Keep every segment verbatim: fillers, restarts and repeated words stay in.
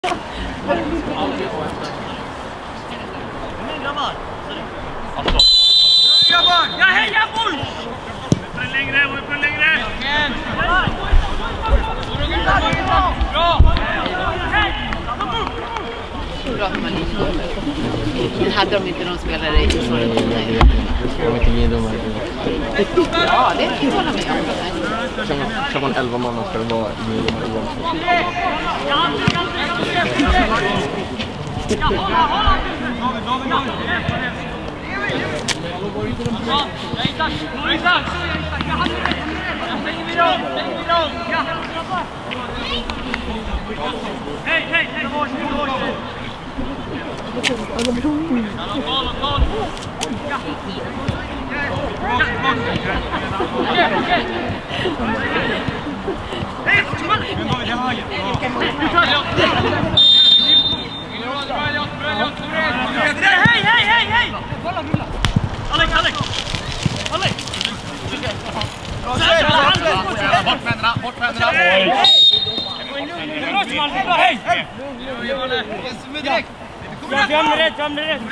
Ja, heja boll! Upp längre, upp längre! Bra! Bra att man inte kommer. Men hade de inte någon spelare i så det kom nej. De är inte lindomare. Ja, det kan jag hålla med om. Kan man elva mannar ska det vara lindomare igen. Ja, hålla, hålla! Bra! Ja, Isak! Isak! Ja, han är rätt! Stänger vi dem! Stänger vi dem! Ja! Hej, hej, hej! Hårt, hårt! Koll, koll! Ja! Okej, okej! Hej, kom igen! Nu går vi till höger. Hej, hej, hej, hej! Alex, Alex! Alex! Bort med händerna, bort med händerna! Hej! Hej! Ja, fram rätt, fram rätt!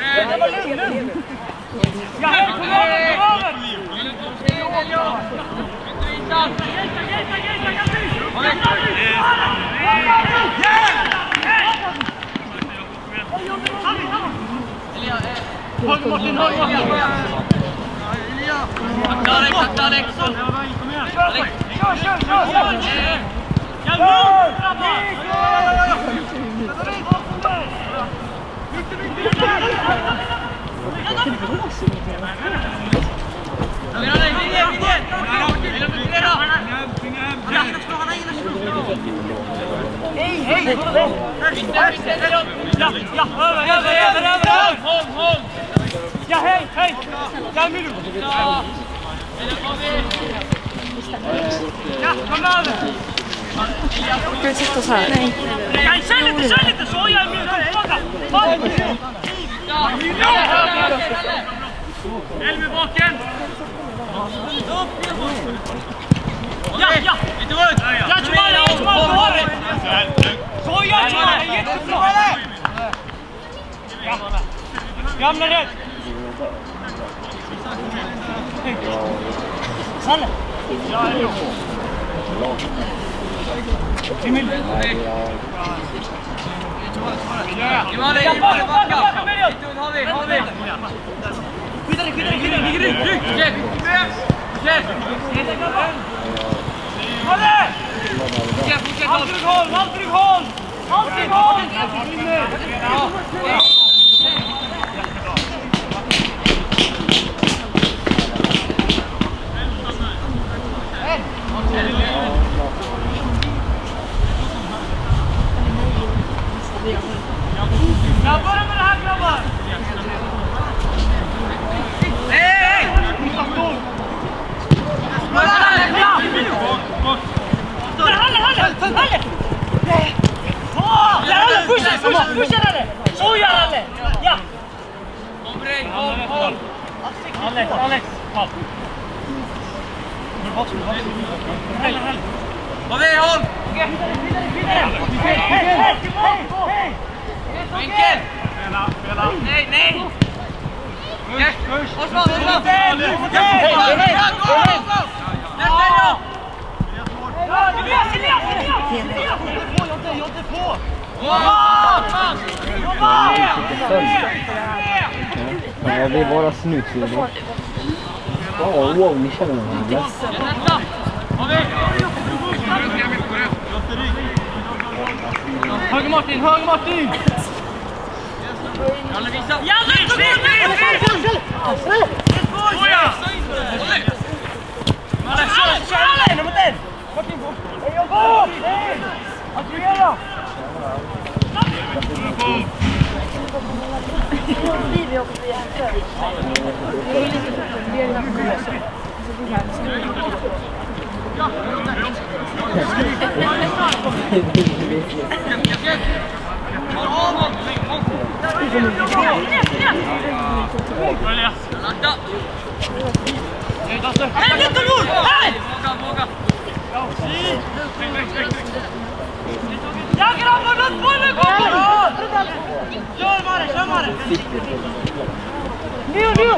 Ja, hej, kom över, kom över! Hög Martin, hög Martin! Tack Alex, tack Alex! Alex! Kör, kör, kör! Ja, nu! Hej, hej! Ja, ja, över, över, över, över! Håll, håll! Ja, hej, hej! Ja, nu! Ja, kom över! Ska vi sitta så här? Nej. Nej, kör lite, kör lite! Så gör jag min tillbaka! Elvi baken! Ja, ja! Ja, Tjumala, ja, Tjumala, du har det! Så gör Tjumala, jättebra! Gamla rätt! Sanne! Ja, det är bra. Emil! Imali, Imali, backa! Har vi, har vi! Skydda dig, skydda dig, skydda dig! Rygg, rygg! Hjälp! Hjälp! Håll det! Alltid håll, alltid håll! Alltid håll! Jag börjar med det här, grabbar! Hej! Halle, Halle! Halle! Halle, pusha! Pusha, Halle! Så gör Halle! Ja! Kom dig, håll, håll! Alex, Alex! Håll! Halle, Halle! Kom dig, håll! Hej, hej! Hej! Enkel! Nej, nej! Osman, Osman! Nästa då! Elias, Elias, Elias! Jag är på! Jobba! Jobba! Ja, det är våra snutsvidor. Åh, wow, ni känner varandra. Höger Martin, höger Martin! Jalle, visa! Jalle, kom igen! Såja! Jalle, kör Jalle! Mot den! Martin, hej, jag går! Attragera! Vi har åkt via här. Det är lite för det är lite för Ja, grabbar, låt bollen gå! Kör, Mare, kör, Mare! Nio, nio!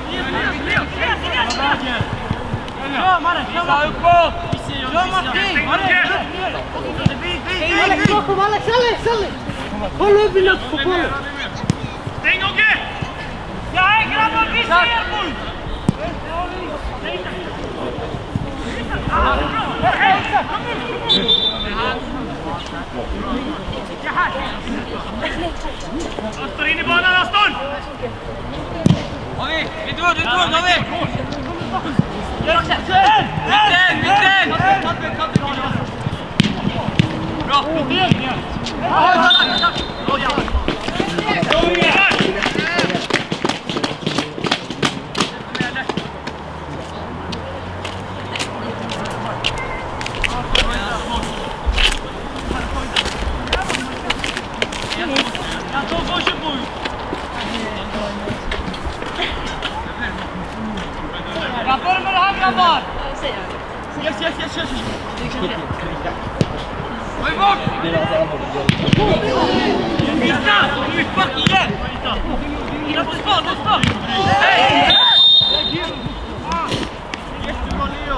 Kör, Mare, kör, Mare! Uppåt! Kör, Martin! Alex, bakom Alex, Alex, Alex! Håll upp i natt på bollen! Stäng, Åke! Ja, grabbar, vi ser nu! Aston in i banan, Aston! Har vi? Vi tror, du tror, har vi? Mitten, mitten! Bra! Rappar med det här, grabbar! Yes, yes, yes, yes! Oj, bort! Missa! Du är fuck igen! Innan på span, på span! Hej! Jättebra, Leo!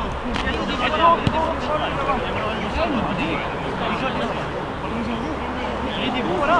Det är våra!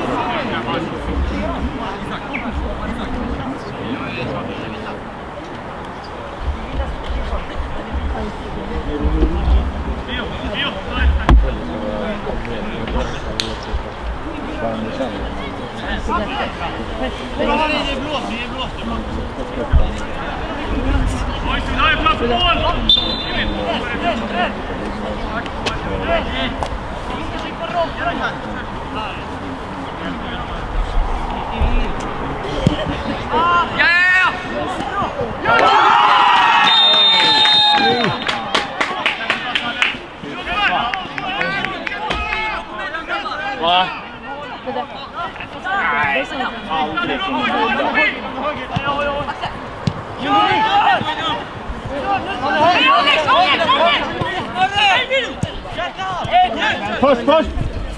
Först, först!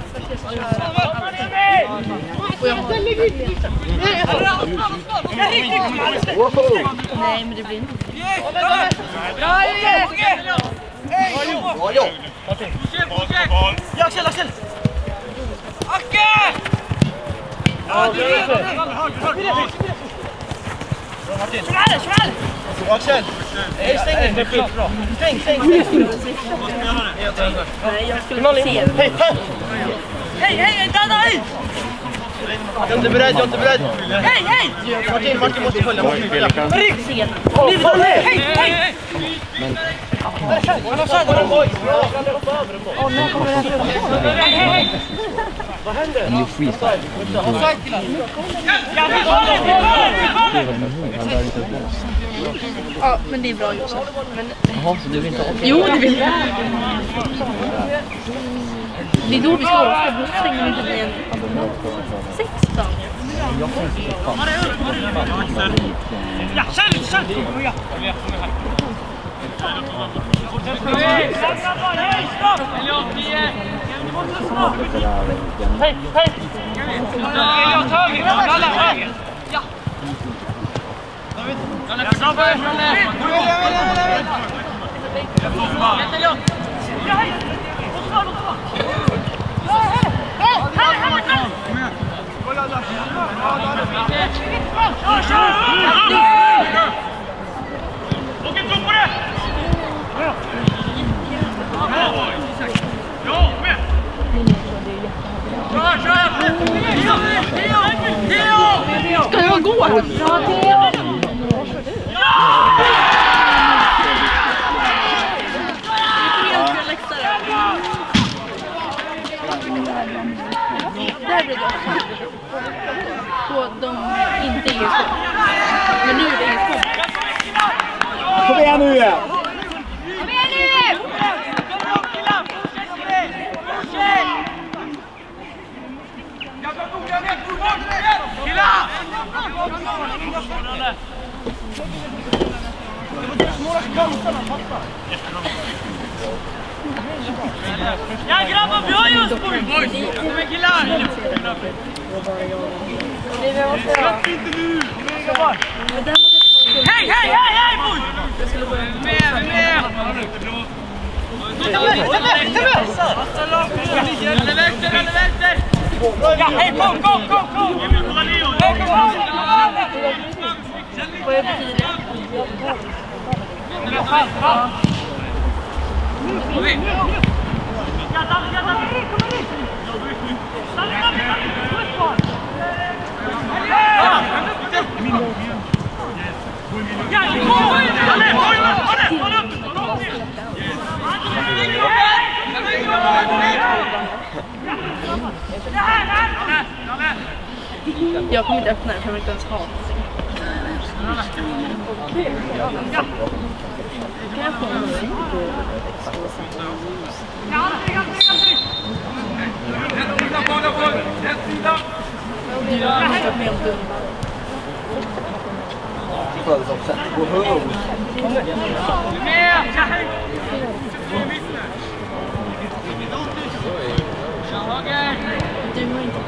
Nej, men det blir inte. Bra, Jocke! Bra jobb! Axel, Axel! Acke! Ja, du är det! Smäll, smäll! Axel! Nej, stäng inte. Stäng, stäng, stäng. Nej, jag skulle se. Hej, hej! Hej, hej, Danna, hej! Jag är inte beredd, jag är inte beredd. Hej, hej! Martin, Martin måste följa, måste följa. Hej, hej, hej! Vad händer? Han är skitstark. Ja, men det är bra gjort. Men... Jaha, så du vill inte åka? Jo, det vill jag. Det är då vi ska åka. Då stänger vi inte bli en sexton. Ja, kör, kör! Ja. Hej, hej! Jag tar höger, alla höger! Ja! Jag snabbar från det! Jättelångt! Ja, hej! Låt oss gå, låt oss gå! Här, här, här! Kör, kör! Åke, tro på det! Ja, med! Kör, kör! Theo! Theo! Ska jag gå? Ja, Theo! Ja! Där blir det så de inte är så. Men nu är det så. Kom igen nu igen! Kom igen nu! Killa! Ja grabbar, vi har just på boys. Kom igen killar. Släpp inte nu. Hej, hej, hej, hej boys. Med, med. Eller vänster, eller vänster. Ja, hej, kom, kom, kom, kom. Hej, kom, kom. Vad är betyder Kom in. Jag kommer inte öppna den för jag vill inte ens ha den. Kan jag få en musik på du har inte med om du Gå hög. du har inte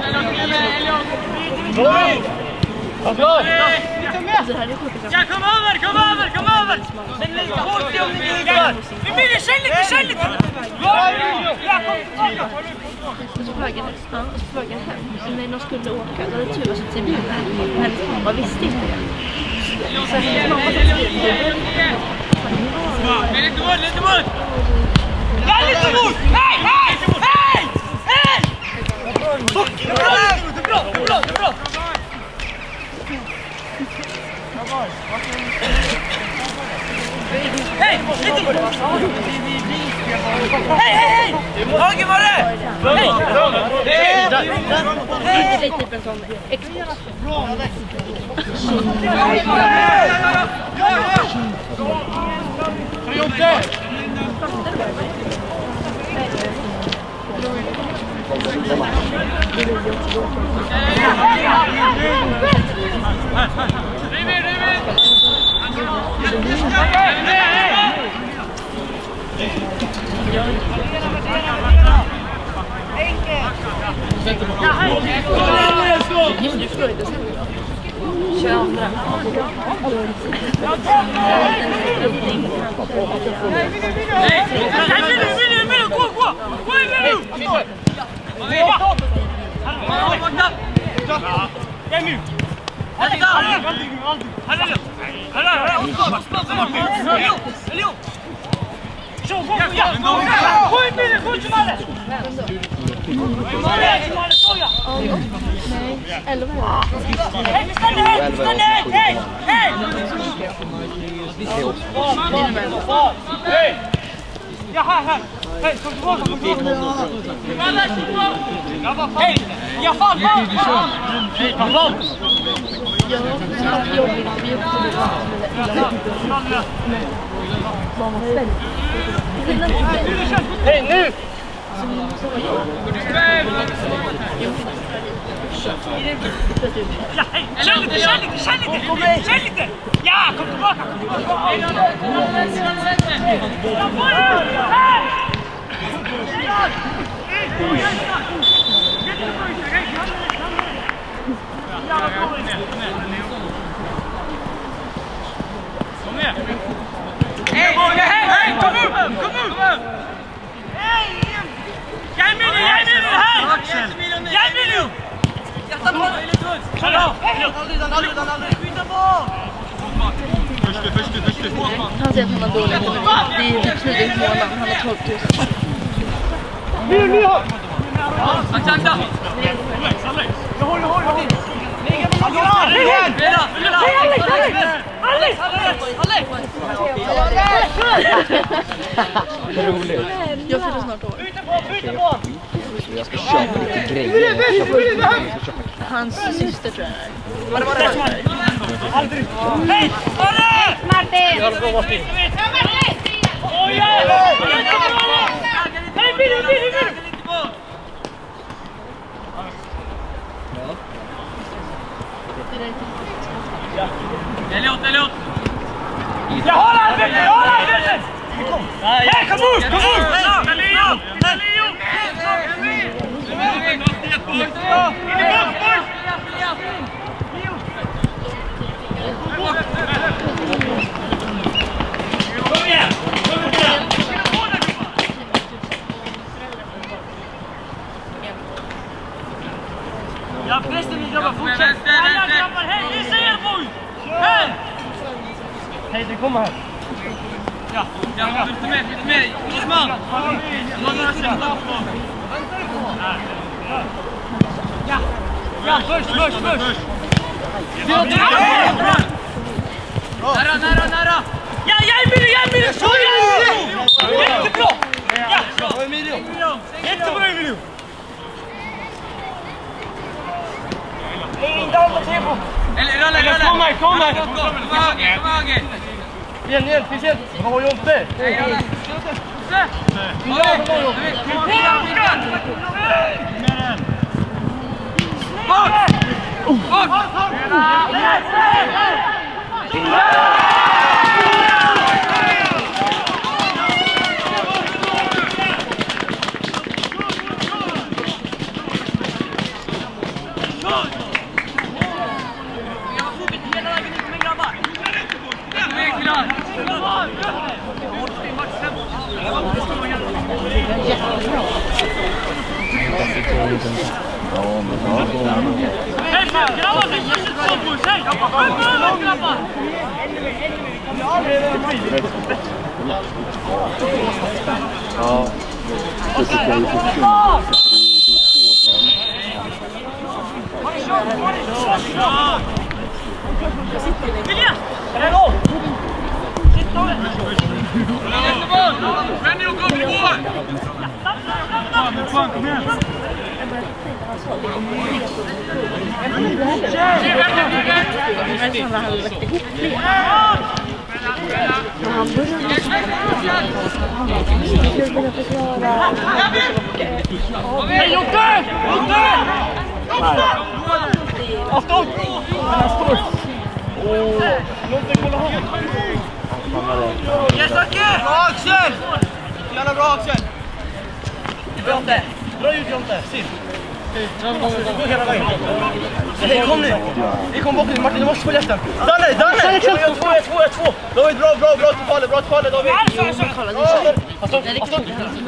alltså här är sjukt. Ja, kom över, kom över, kom över! Den ligger hårt i om ni ligger! Vi blir känn lite, känn lite! Ja, kom tillbaka! Och så flög ja, och så flög hem. När de skulle åka, då hade det tur att sitta i bilen. Hennes mamma visste inte det. Så hennes mamma satt i bilen. Men lite mot, lite mot! Ja, lite mot! Hej, hej, hej! Hej! Det är bra, det är bra, det är bra, det är bra! Hej! Lite! Hej, hej, hej! Hage var det! Hej! Det är lite typ en sån export. Du fröjde sig. tjugoandra. Nej, vill du, gå, gå! Gå in nu! Borta! Borta! Kom nu! Här är Här är det! Här är det! Gå in nu! Gå in till Malle! Malle, såja! Nej, elva år. Hej, stanna här! Stanna här! Hej! Hej! Hej! Ja, här, här! Hej, kom tillbaka! Kom tillbaka! Hej! Ja, fan! Fan! Hej, ta bort! Jag har jobbigt. Vi åkte till hej, nu! Ja, hej! Känn lite, känn lite, känn lite! Känn lite! Ja, kom tillbaka! Kom tillbaka! Ja, få nu! Hej! Kom ner! Hej! Hej! Kom upp! Kom upp! Hej! Jag är med dig! Jag är med dig här! Jag är med dig! Jag tar på dig lite runt! Kör då! Aldrig, aldrig, aldrig! Skynda på! Först, först, först! Han säger att han har dålig ekonomi. Det är tidigt månad. Han har tolv tusen. Nu, nu! Tack, tack, tack! Jag håller, håller, håller! Hej! Freda, Freda! Alex! Alex! Roligt. Jag fyller snart år. Jag ska köpa lite grejer. Hans syster tror jag. Var det var det? Aldrig! Hej! Arne! Martin! Jag går bort in. Oj, hej! Hej, bilen, bilen, bilen! Elliot, Elliot! Jag har arbetet! Jag har arbetet! Hej, kom ut! Kom ut! Leo! Leo! Kom igen! Ja, bästa ni grabbar, fortsätt! Alla grabbar, hej! Ni ser boy! Hej! Hej, det kommer här. Ja, ja, lite mer, lite mer. Osman! Ja, ja, först, först, först! Nära, nära, nära! Ja, ja, Emilio, ja, Emilio! Så ja! Jättebra! Ja, Emilio! Jättebra, Emilio! Inte hålla tempo! Eller, rulla, rulla! Kom här, kom här! Kom här, kom här! Igen, igen, finns igen! Bra Jonte! Nej, rulla! Se! Bort! Bort! Hej grabbar, vi måste ta på oss, hej! Kom grabbar! Ja. Vilja! Vänd och kom i mål! Kom igen! Hej Jocke! Jocke! Avstånd! Han står! Låt dig kolla honom! Yes, Jocke! Bra Axel! Jävla bra Axel! Jonte! Dra ut Jonte, Sim! Gå hela vägen! Nej, kom nu! Vi kom bakom Martin, du måste följa efter! Danne, Danne! två ett två ett två ett två! David, bra, bra, bra till fallet, bra till fallet David! Kolla, Bra, det avstånd, är avstånd!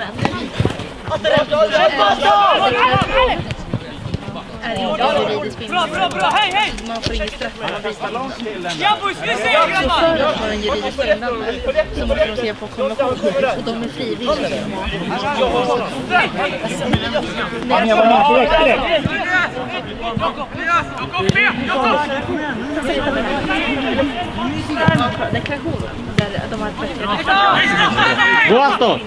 Bra, bra, bra! Hej, hej! Man får ingen straff om man bryter. Ja, boys, vi ser Så grabbar! för har en juridisk inblandning så måste de se på konventionen och de är frivilliga. Han är bara på direkt. Deklaration där de har ett bättre. Gå Aston!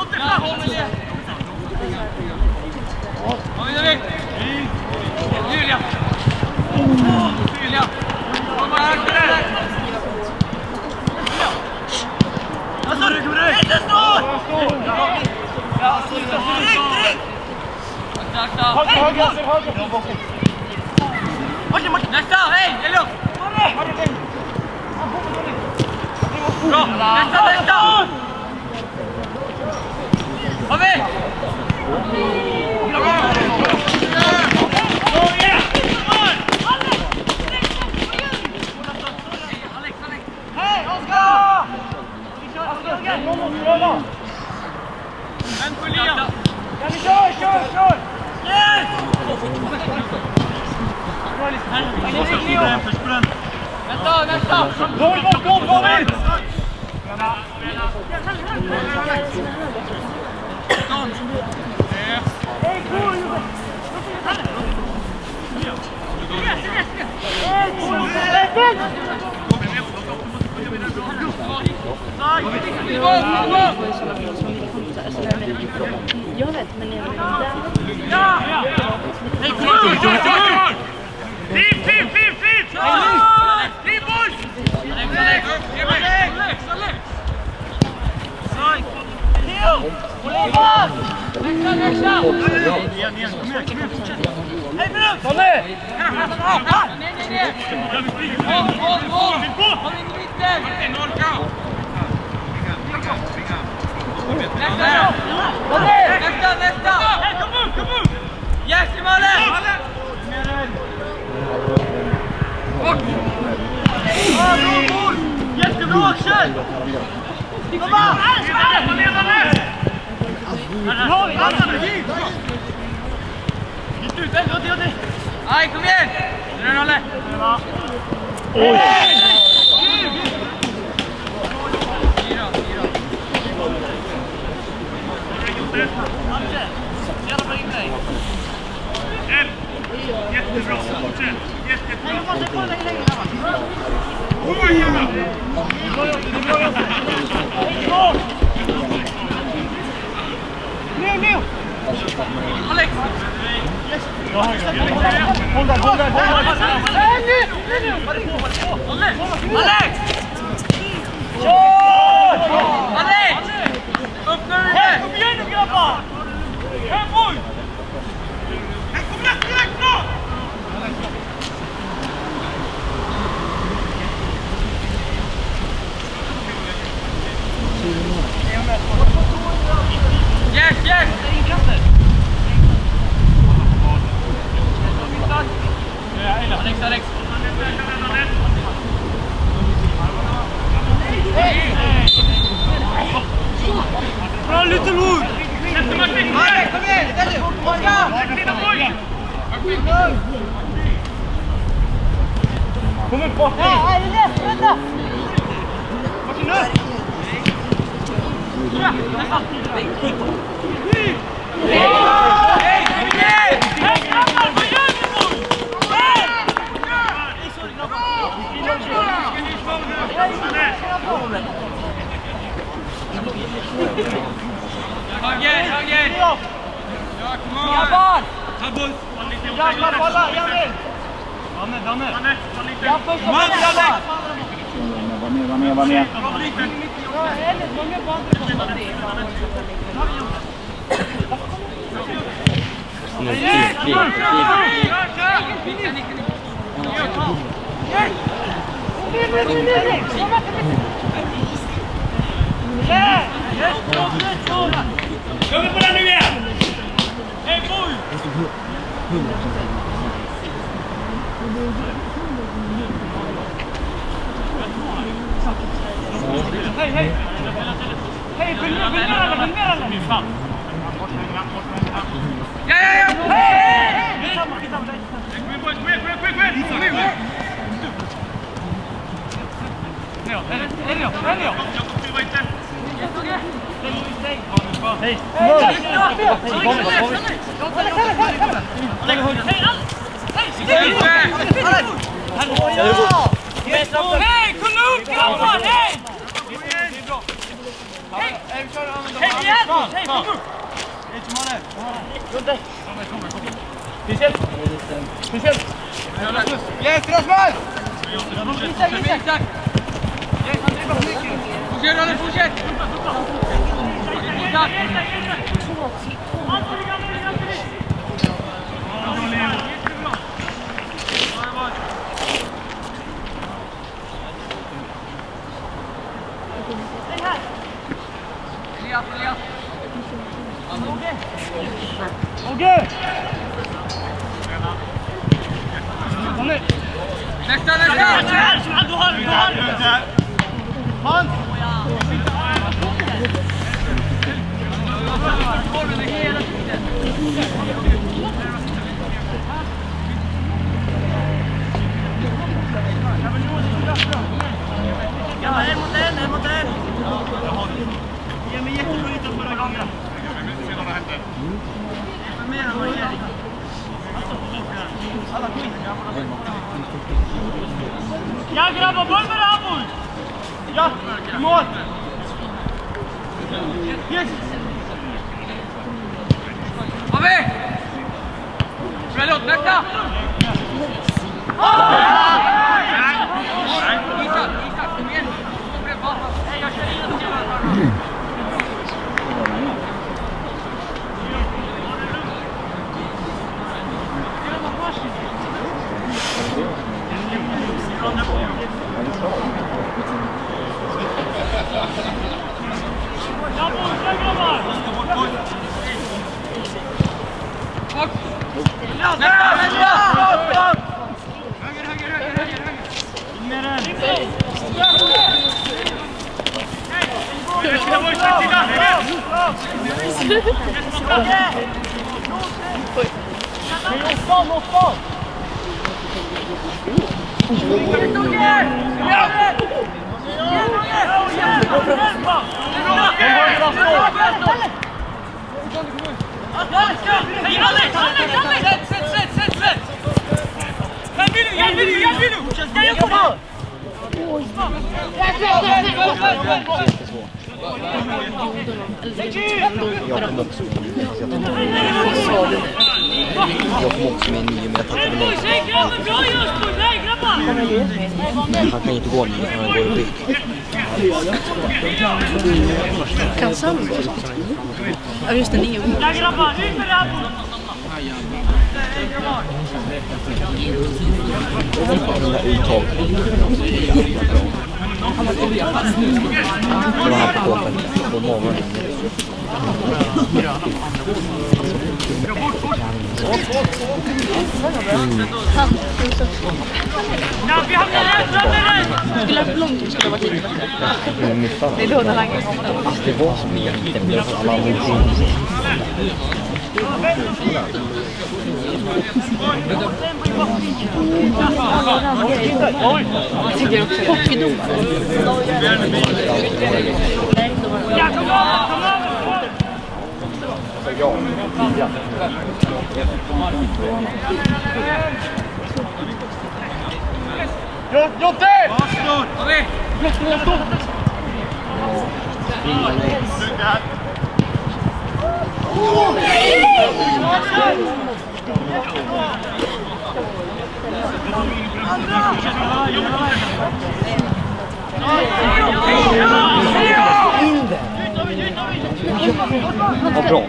Julia! Julia! Kom här! Alltså, du går ut! Inte stå! Ja, sluta! Drick, drick! Höger, höger, höger! Okej, Martin! Nästa! Hej! Det är lugnt! Bra! Nästa, nästa! Har vi! En på Liam! Ja, vi kör, kör, kör! Yes! Vänta, vänta! Roll bakom, David! Hej, gå! Jag vet, men jag vet inte. Ja! Hej, kom igen! Kör, kör, kör! Fint, fint, fint, fint! Kör! Fint, boys! Alex, Alex! Alex, Alex, Alex! Saj! Theo! Oliver! Växa, växa! Igen, igen, kom igen, kom igen, fortsätt! Hej, Brun! Kom nu! Nej, nej, nej! Håll, håll, håll! Kom in i mitten! Martin, orka! Nästa, nästa! Kom ut, kom ut! Yes, i målet! Bra mål! Jättebra Axel! Kom va! Aj, kom igen! Nu är det Nalle! Oj! Jättebra, fortsätt! Jättebra! Nu, nu! Alex! Håll där, håll där, håll där! Nu, nu, nu! Alex! Kör! Alex! Upp nu! Kom igen nu grabbar! Hem boy! Kom igen, direkt då! Yes, yes! Alex, Alex! Bra, lite mot! Alex, kom igen! Där du! Kom upp bort! Nej, vänta, vänta! Martin, nu! Hej, kom igen! Hej grabbar, vad gör ni nu? Tagen, tagen! Ja, kom on! Grabbar! Tabbos! Grabbar, kolla, Janne! Danne, Danne! Jag får komma Kom igen, Alex! Var med, var med, var med. Ja, eller många på andra kommer det. Kör vi på den nu igen! Hej, boy! Hej, hej! Hej, följ med, följ med alla, följ med alla! Ja, ja, ja! Hej! Skitsamma, skitsamma! Kom igen, kom igen, kom igen, kom igen! Elio, Elio, Elio! Skruva inte! Hej! Hej, kom upp grabbar! Hej! Hej, igen! Hej, kom upp! Speciellt! Speciellt! Yes, Rasmus! Isak! Fortsätt, Rolle, fortsätt! Isak! Elias, Elias! Åge! Kom nu! Nästa, nästa! Du har du har Hans! Bollen är hela tiden! Ja, en mot en, en mot en! Ge mig jättebra utan förra gången. Se vad som hände. Mer än vad jag ger. Alla skit. Ja grabbar, börja med det här boy! Ja, mål! Yes! Har vi? Förlåt, nästa! Isak, Isak, kom igen! Hej, jag kör in och ser. Ja, boy, Jag kom också med nio meter. Jag kom också med nio meter. Han kan inte gå med, han går upp. Kan Sam? Ja, just det, nio. Uttag. Det var här på kåpen på morgonen. Skulle ha långt skulle vara lite bättre. Det är då den langar. Det var som en liten björn. Alla andra Jag tycker också hockeydomare. Jotte! Vad bra.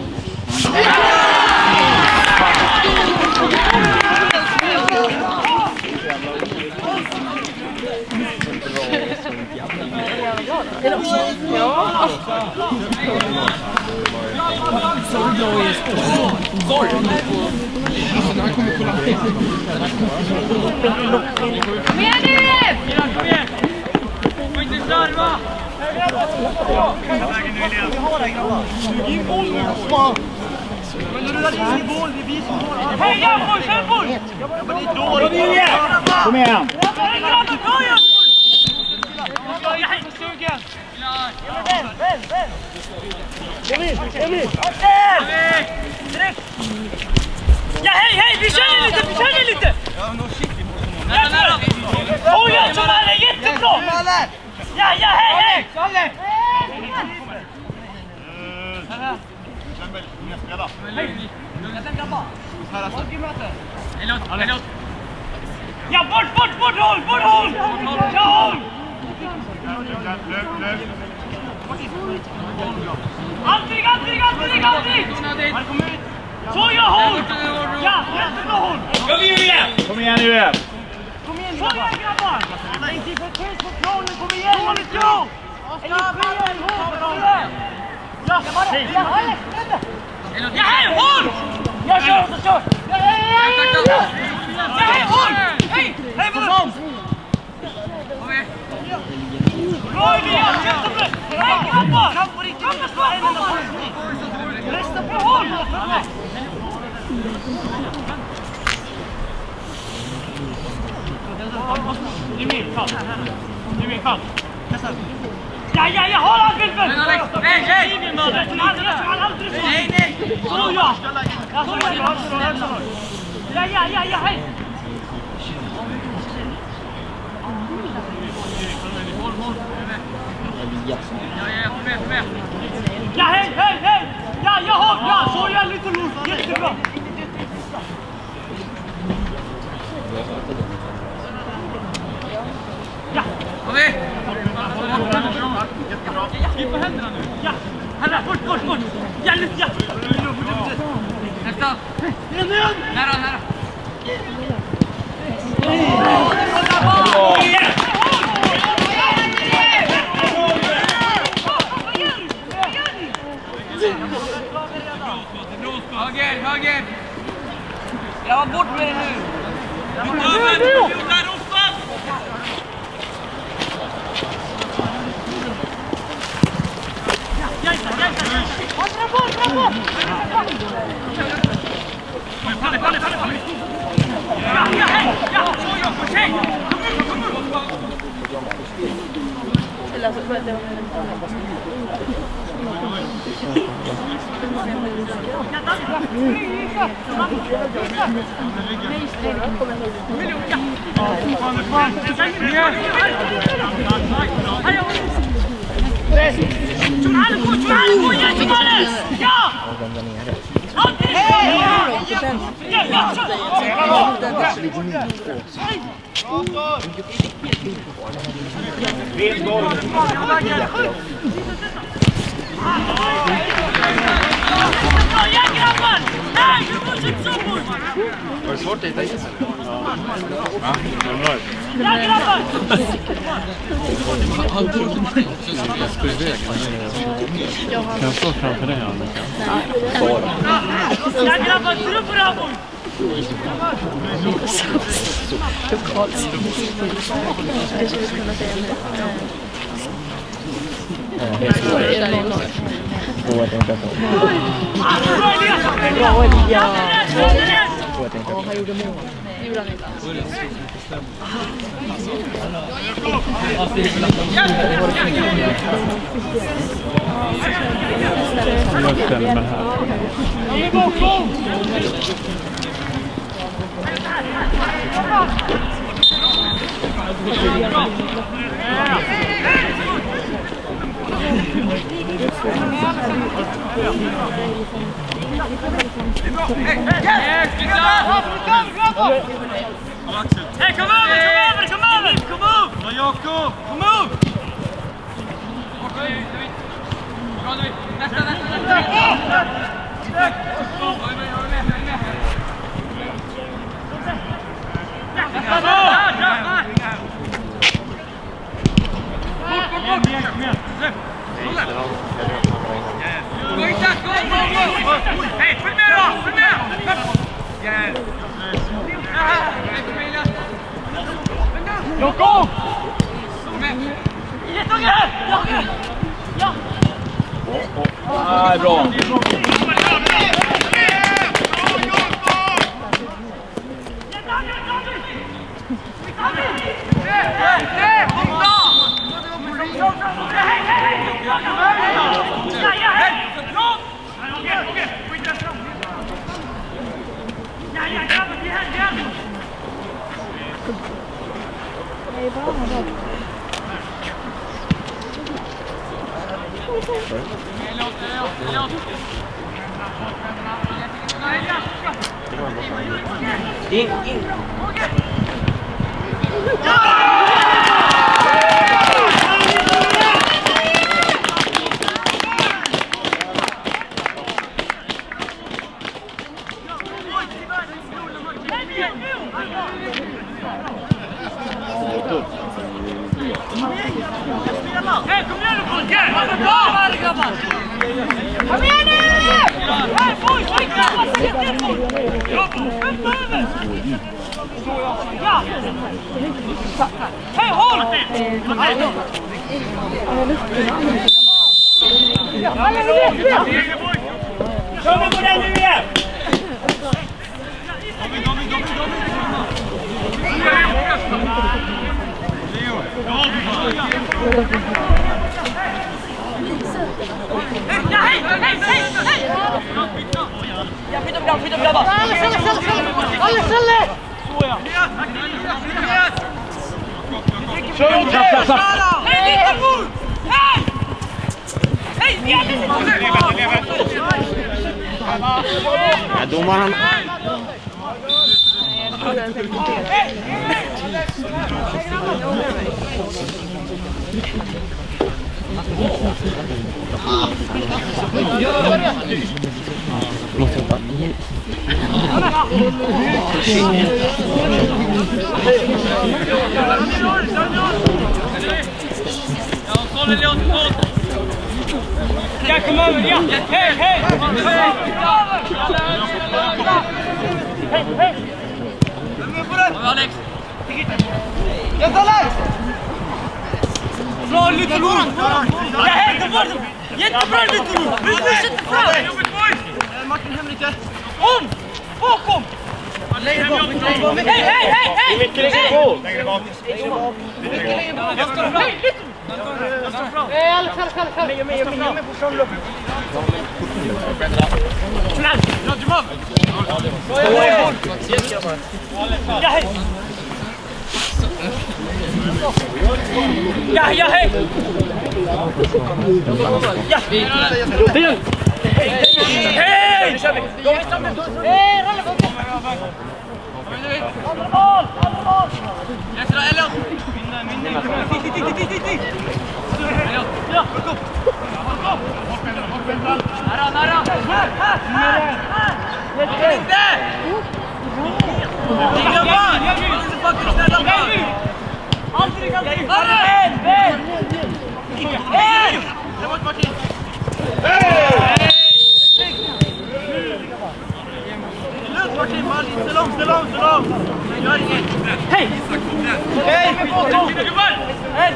Kom igen nu! Kom igen! Få inte slarva! Men du rullar in i boll, det blir som boll. Hej, Jaffo, kör boll! Men det är dåligt. Kom igen! Hej, grabbar, bra Jaffo! Jag är inte sugen! Väl, väl, väl! Emil, Emil! Direkt! Ja, hej, hej! Vi kör lite, vi kör lite! Nära, nära! Oj, jag tror han är jättebra! Ja, ja, hej, hej! Kalle! Ja, bort, bort, bort, håll, bort, håll! Ja, håll! Aldrig, aldrig, aldrig, aldrig! Så, jag håll! Ja, jättebra håll! Kom igen! Kom igen nu! Kom igen, grabbar! Inte för press på planen, kom igen! Dåligt, ja! Är ni fria i håll? Kom igen! Ja, ja, hej, håll! Jag kör, jag kör! Ja, hej, håll! Hej, hej, vad? Bra, Elias! Jättebra! Hej, grabbar! Kom och slå! Resta på håll! Jimmy, kall! Jimmy, kall! Ja, ja, ja! Håll han, Wilfred! Nej, nej! Nej, nej! Så, ja! Ja, så, ja! Ja, ja, ja, ja, hej! Ja, hej, hej, hej! Ja, jag har! Ja, så är lite lus! Jättebra! Ja! Okej! Skriv på händerna nu! Ja! Här, bort, bort, bort! Ja, lyft, ja! Nästa! Nära, nära! Höger, höger! Jag var bort med det nu! Där uppe! Ja, ja, Falle, falle, falle, falle! Ja, ja, hej! Ja, så Jakob, hej! Kom nu, kom nu! Eller alltså, det var Var det svårt att hitta is? Ja, det är bra. Jag skulle iväg. Kan jag stå framför dig, Annika? Ja, grabbar, tro på det! Åh, jag tänkte så. Bra, Elia! Ja, han gjorde mål. Det gjorde han inte alls. Jag ställer mig här. Hey, come over, come over, come over, come over! Ja, Jakob, come over! Nästa, nästa, Hej, följ med då! Följ med! Jakob! Jättegå! Ja! Ah, bra! In, in. Hej, kom igen nu pojkar! Kom igen nu! Hej, boys! Ja! Hej, håll! Kör vi på den nu igen! Domi, Domi, Domi, Domi! Ja, hej, hej, hej, hej! Ja, skit upp grabbar, skit upp grabbar! Ställe, ställe, ställe! Alla ställe! Så ja! Kör upp, trapp, trapp, trapp! Hej, lite fort! Hej! Hej, vi är lite fort! Ja, domaren... Måste jag Ja, kom över, ja! Hej, hej! Hej, hej! Alex! Yes, Alex! Bra, lite lugnt! Ja, hej, kom bort! Jättebra Victor! Nu fortsätter fram! Martin hem lite. Om! Bakom! Hej, hej, hej, hej! Mycket längre bak. Längre bak. Längre bak. Jag står fram! Jag står fram! Nej, alla kall, kall, kall. Jag med, jag med, jag med på framlopp. Snäll! Ja, Jamal! Ja, hej! Ja, ja, hej! Ja! Hej! Hej! Nu kör vi! Hej, rulla på! Andra mål! Andra mål! Jättebra, Elliot! Titt, titt, titt, titt, titt! Ja! Kom! Kom! Nära, nära! Här, här, här! Här! Inte! Ligga barn! Jag vill inte faktiskt ställa barn! Aldrig, aldrig! Arre! Hej! Hej! Det var Martin! Hej! Lugnt Martin, Martin! Ställ om, ställ om, ställ om! Gör inget! Hej! Hej! Hej!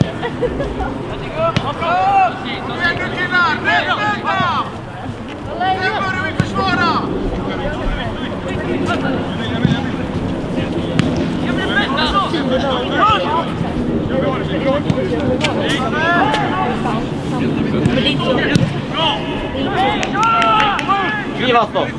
Kom igen nu killar! Rätt, rätt! Nu börjar vi försvara! Jag blir bättre så! Skriv oss då!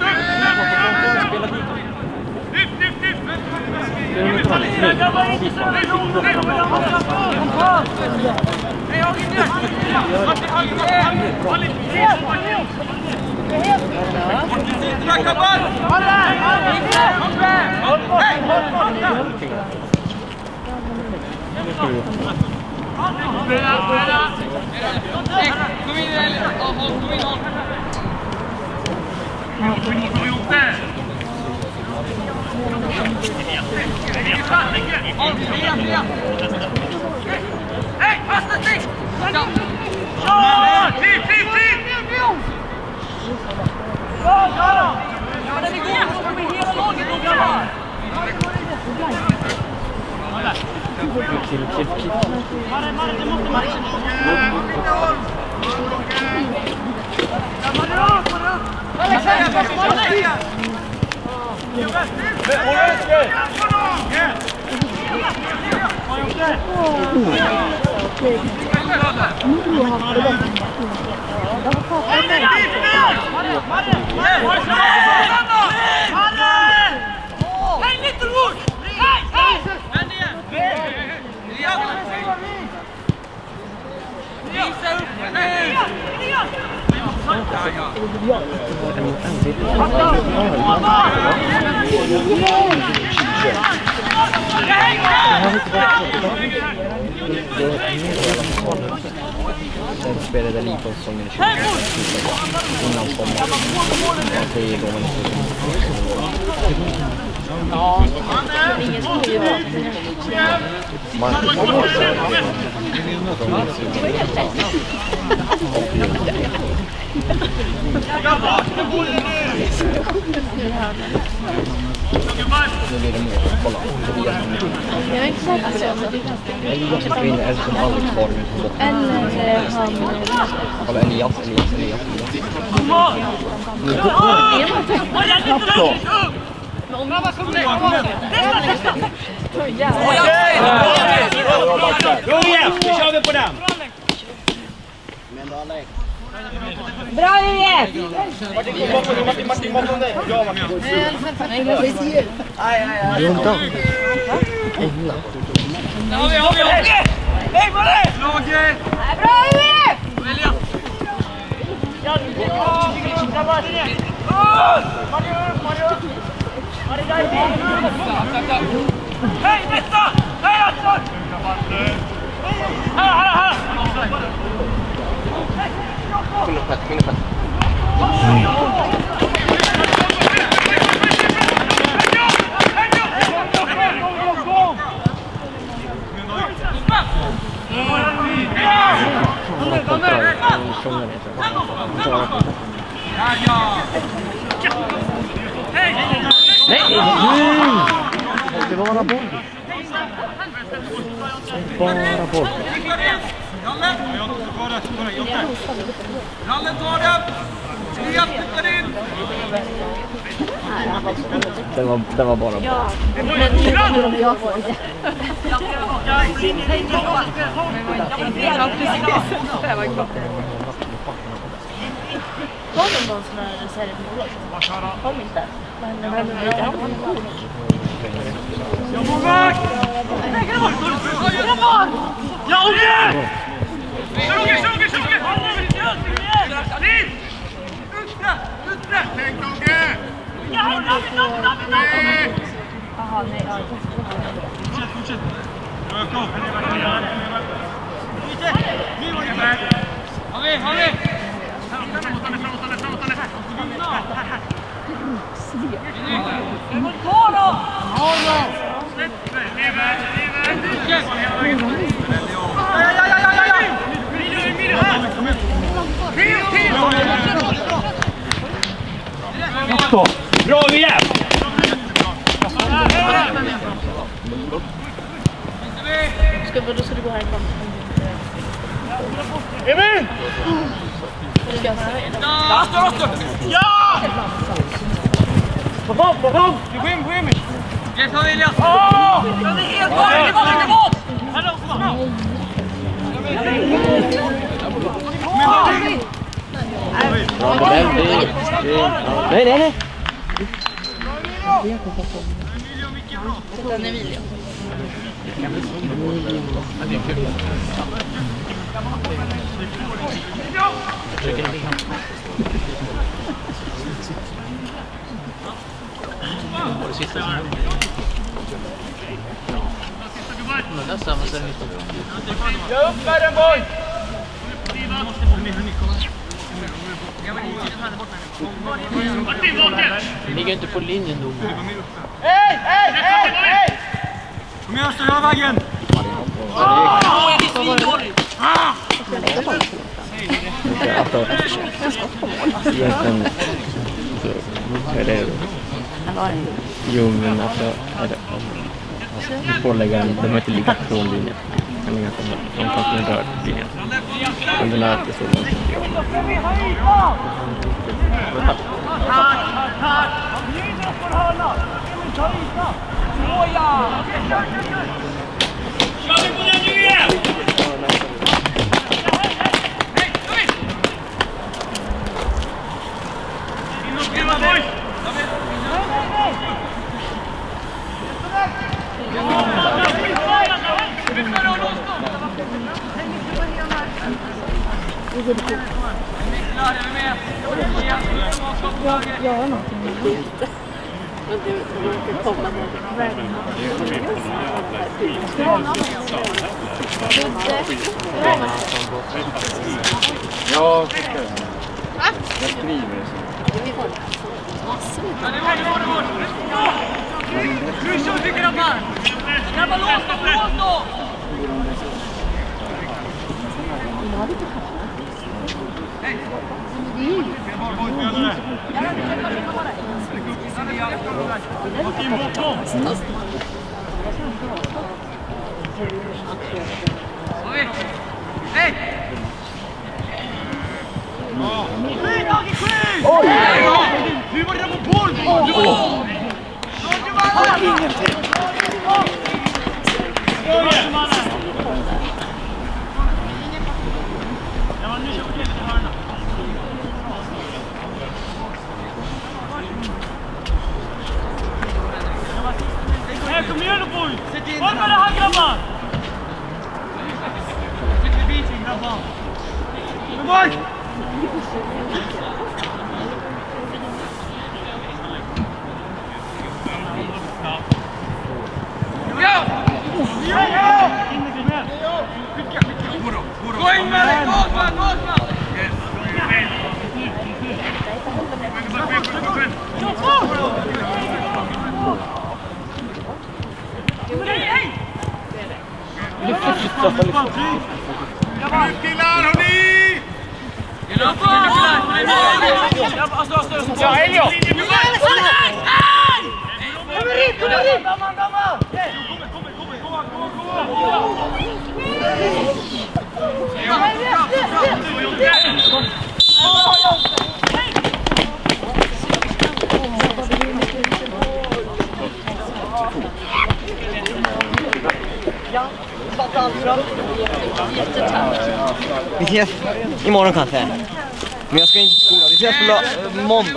Hej, fasta stick! Kör! Kliv, kliv, kliv! Ja, ja! Ja, den är god! Så kommer hela laget och grabbar! Kill, kill, kill. Marre, Marre, det måste Marre! Marre upp, Marre upp! Alex, här! Alex! Hej, Litterwood! Hej, hej! Vänd igen! Visa upp! Hej! Den spelade lite om sången i tjugo innan sommaren. Det är då man Ja, ingen som är bra. man nu blir det mer. Kolla. Jag är inte säker på det, men det är ganska Elias försvinner, eller som Alex har nu. Eller han... Kolla, Elias, Elias, Elias, Elias. Kom igen, vi kör vi på den! Bra, Elias! Martin, Martin, Martin, Martin, bakom dig. Ja, Martin. Runt om. England. Där har vi, har vi, har vi! Hej, vad är det? Slaget! Bra, Elias! Välja! Ja, det är bra! Grabbar! Mario upp, Mario upp! Mario där i! Hej, nästa! Hej, Astor! Här, här, här! Skynda på, skynda på. Nej! Det var bara boll. Bara folk. Rallen tar det! Tobias flyttar in! Det var, det var bara bra. Ja, men nu om jag får det. Ja, precis. Det var klart. Var det någon sån här reservbolag? Kom inte. Men men det har man inte. Jag får bak! Ja, Åge! Kör Åge, kör Åge, kör Åge! Liv! Utre, utre! Tänk Åge! Ja, David, David, David, David! Jaha, nej, ja. Fortsätt, fortsätt. Ja, kom. Nu var det med. Har vi, har vi! Framåt, framåt, framåt, framåt, framåt. Ta då! Ja, då! Släpp mig, lever, lever! Ja, ja, ja, ja, ja! Vidare, vidare här! Till, till! Bra, vi är! Ska vi då ska du gå härifrån. Emil! Ska jag säga? Rastor, rastor! Ja! På fram, på fram! Du går in, gå in! Yes, han vill jag! Åh! Det är helt bort, det är bort, det är bort! Här då, kom igen! Bra på den. Nej, nej, nej. Sätta en Emilio. Jag upp med den, boy! Ligger inte på linjen då. Hej, hej, hej, hej! Kom igen, stå hela vägen! Alltså, egentligen så är det... Jo, men alltså, är det... Du får lägga en, de har inte ligga på linjen. De kan ligga på de kan inte röra linjen. Men den är inte så långt. Kör vi på den nu igen! In och skriva, boys! Jag har någonting med det. Men det är komma med världen. Ja, jag skriver det så. Ja, det var det, var det, var det! Nu kör vi, grabbar! Grabbar, lås då, lås då! Hej! Hej! Oj! Nu var det där på boll! Ja! Ingenting! Ja, nu kör vi till hörna. Hey, kom igen då, boy! Håll med det här, grabbar! Sitt vid biten, grabbar! Kom boy! Ja! Ja! Ja! Gå in med dig! Gåsman! Gåsman! Ut killar, hörni! Ja, Elio! Kommer in, kommer in! Dammar, dammar! Kommer, kommer, kommer! Vi ses imorgon kanske. Men jag ska inte till skolan. Vi ses på la- måndag.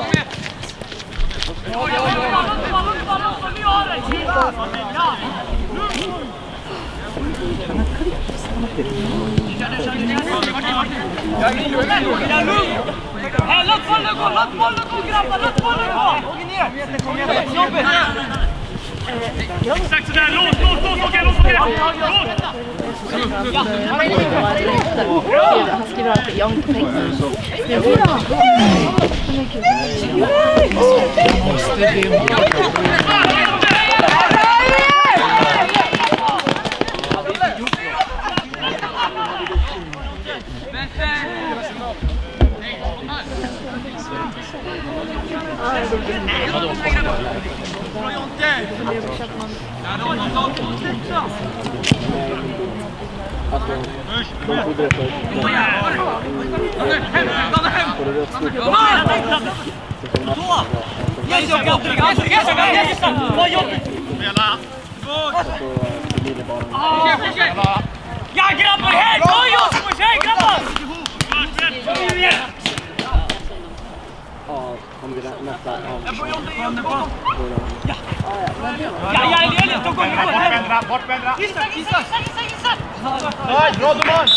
Hej, låt bollen gå, låt bollen gå grabbar, låt bollen gå! Åker ner! Exakt sådär, låt, låt, låt, okej, låt, okej! Han skriver alltid jag har inte pengar. Ja grabbar, hej! Gå Josefus, hej grabbar! Ja, ja, Elias, då går vi på här. Bortvända, gissa, gissa, gissa, gissa. Nej, bra domaren!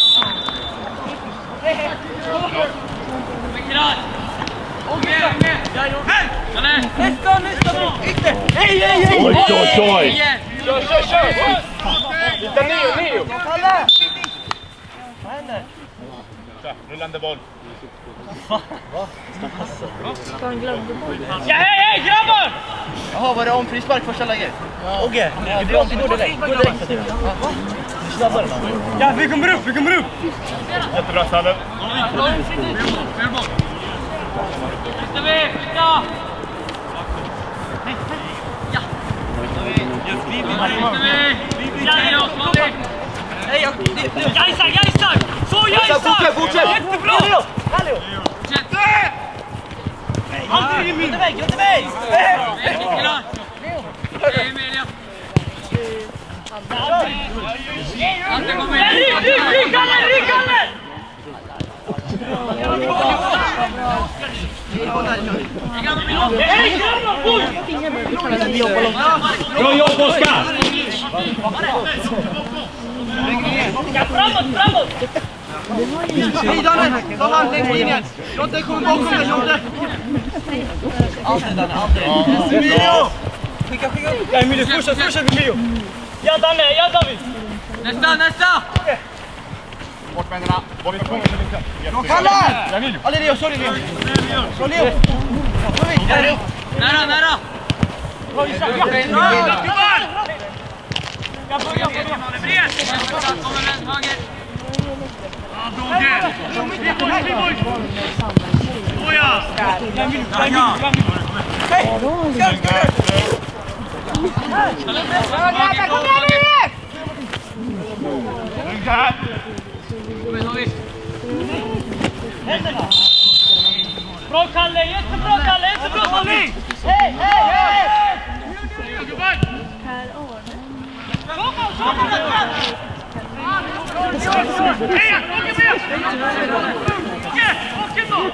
Okej, okej. Hej! Nästa, nästa då. Hej, hej, hej. Oj, oj, oj. Kör, kör, kör! Hitta nio, nio! Kalle! Vad händer? Rullande boll. Ja, hej, hej, grabbar! Jaha, var det om frispark första läget? Okej, det blir om till gå direkt. Gå direkt. Snabbare. Ja, vi kommer upp, vi kommer upp. Jättebra, Salle. Flytta vi, flytta! Ja! Jajsar, jajsar! Så jajsar! Fortsätt, fortsätt! Jättebra! Aldrig i min! Gå till mig, gå till mig! Ryck, ryck, ryck, Kalle, ryck, Kalle! Hej, grabbar, oj! Bra jobb, Oskar! Framåt, framåt! Hej, Danne! Ta hand, lägg på linjen! Jonte, kom bakom dig, Jonte! Aldrig, Danne, aldrig! Emilio! Skicka, skicka! Ja, Emilio, fortsätt, fortsätt, Emilio! Ja, Danne, ja, David! Nästa, nästa! Bortvändarna. Kalle! Allez, Leo, sorry, Leo! Så, Leo! Nära, nära! Ja, ja! Jag börjar på det. Bred! Kommer vänster, höger. Ja, Dogge! Friboy, Friboy! Åja! Ja! Hej! Ska, ska! Kom igen! Bra Kalle, jättebra Kalle, jättebra Tommy! Hej, hej, hej! Per år. Hej, åker med! Okej, åker då!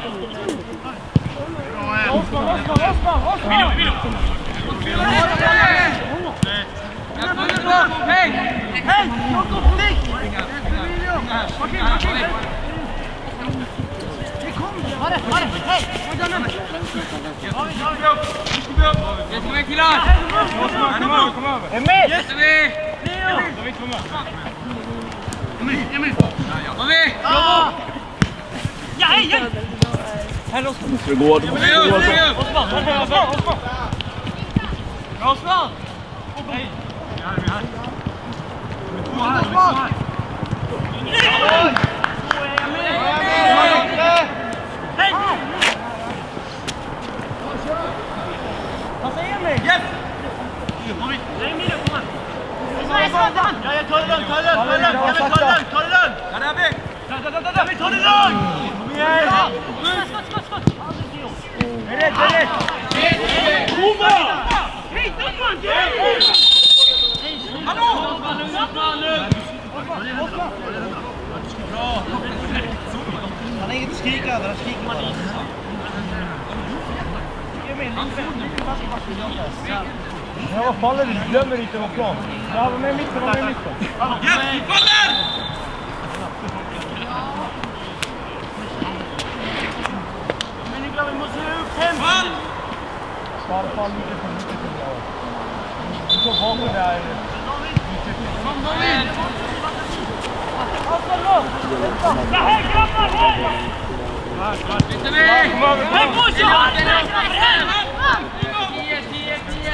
Osman, Osman, Osman, Osman! Milo, Milo! Hej! Hej! Jakob, stick! Okej, okej! Var det, var det! Hej! Kom igen killar! Kom över, kom över! Emil! Jättebra! Leo! Emil, Emil! Kom igen! Ja, hej, hej! Här Osman! Det går. Osman, Osman, Osman! Osman! Hej! Osman! Hej! Vad säger Emil? Yes! Nej, Emil, kom här! Ja, jag tar det lugnt, ta det lugnt, ta det lugnt! Jag vill ta det lugnt, ta det lugnt! Ja, där blir! Jag vill ta det lugnt! Kom igen! Skott, skott, skott! Är rätt, är rätt! Hova! Hej, Dammar! Hallå! Men vad faller du? Glömmer inte vår plan. Ja, de är i mitten, de är i mitten. Yes, faller! Men ni glömmer, vi måste upp hem. Fall! Fall, fall, mycket för mycket för bra. Du får bakom där. Kom, David! Ja, hej, grabbar, hej! Lite mer! Hej, Bosse! tio, tio, tio!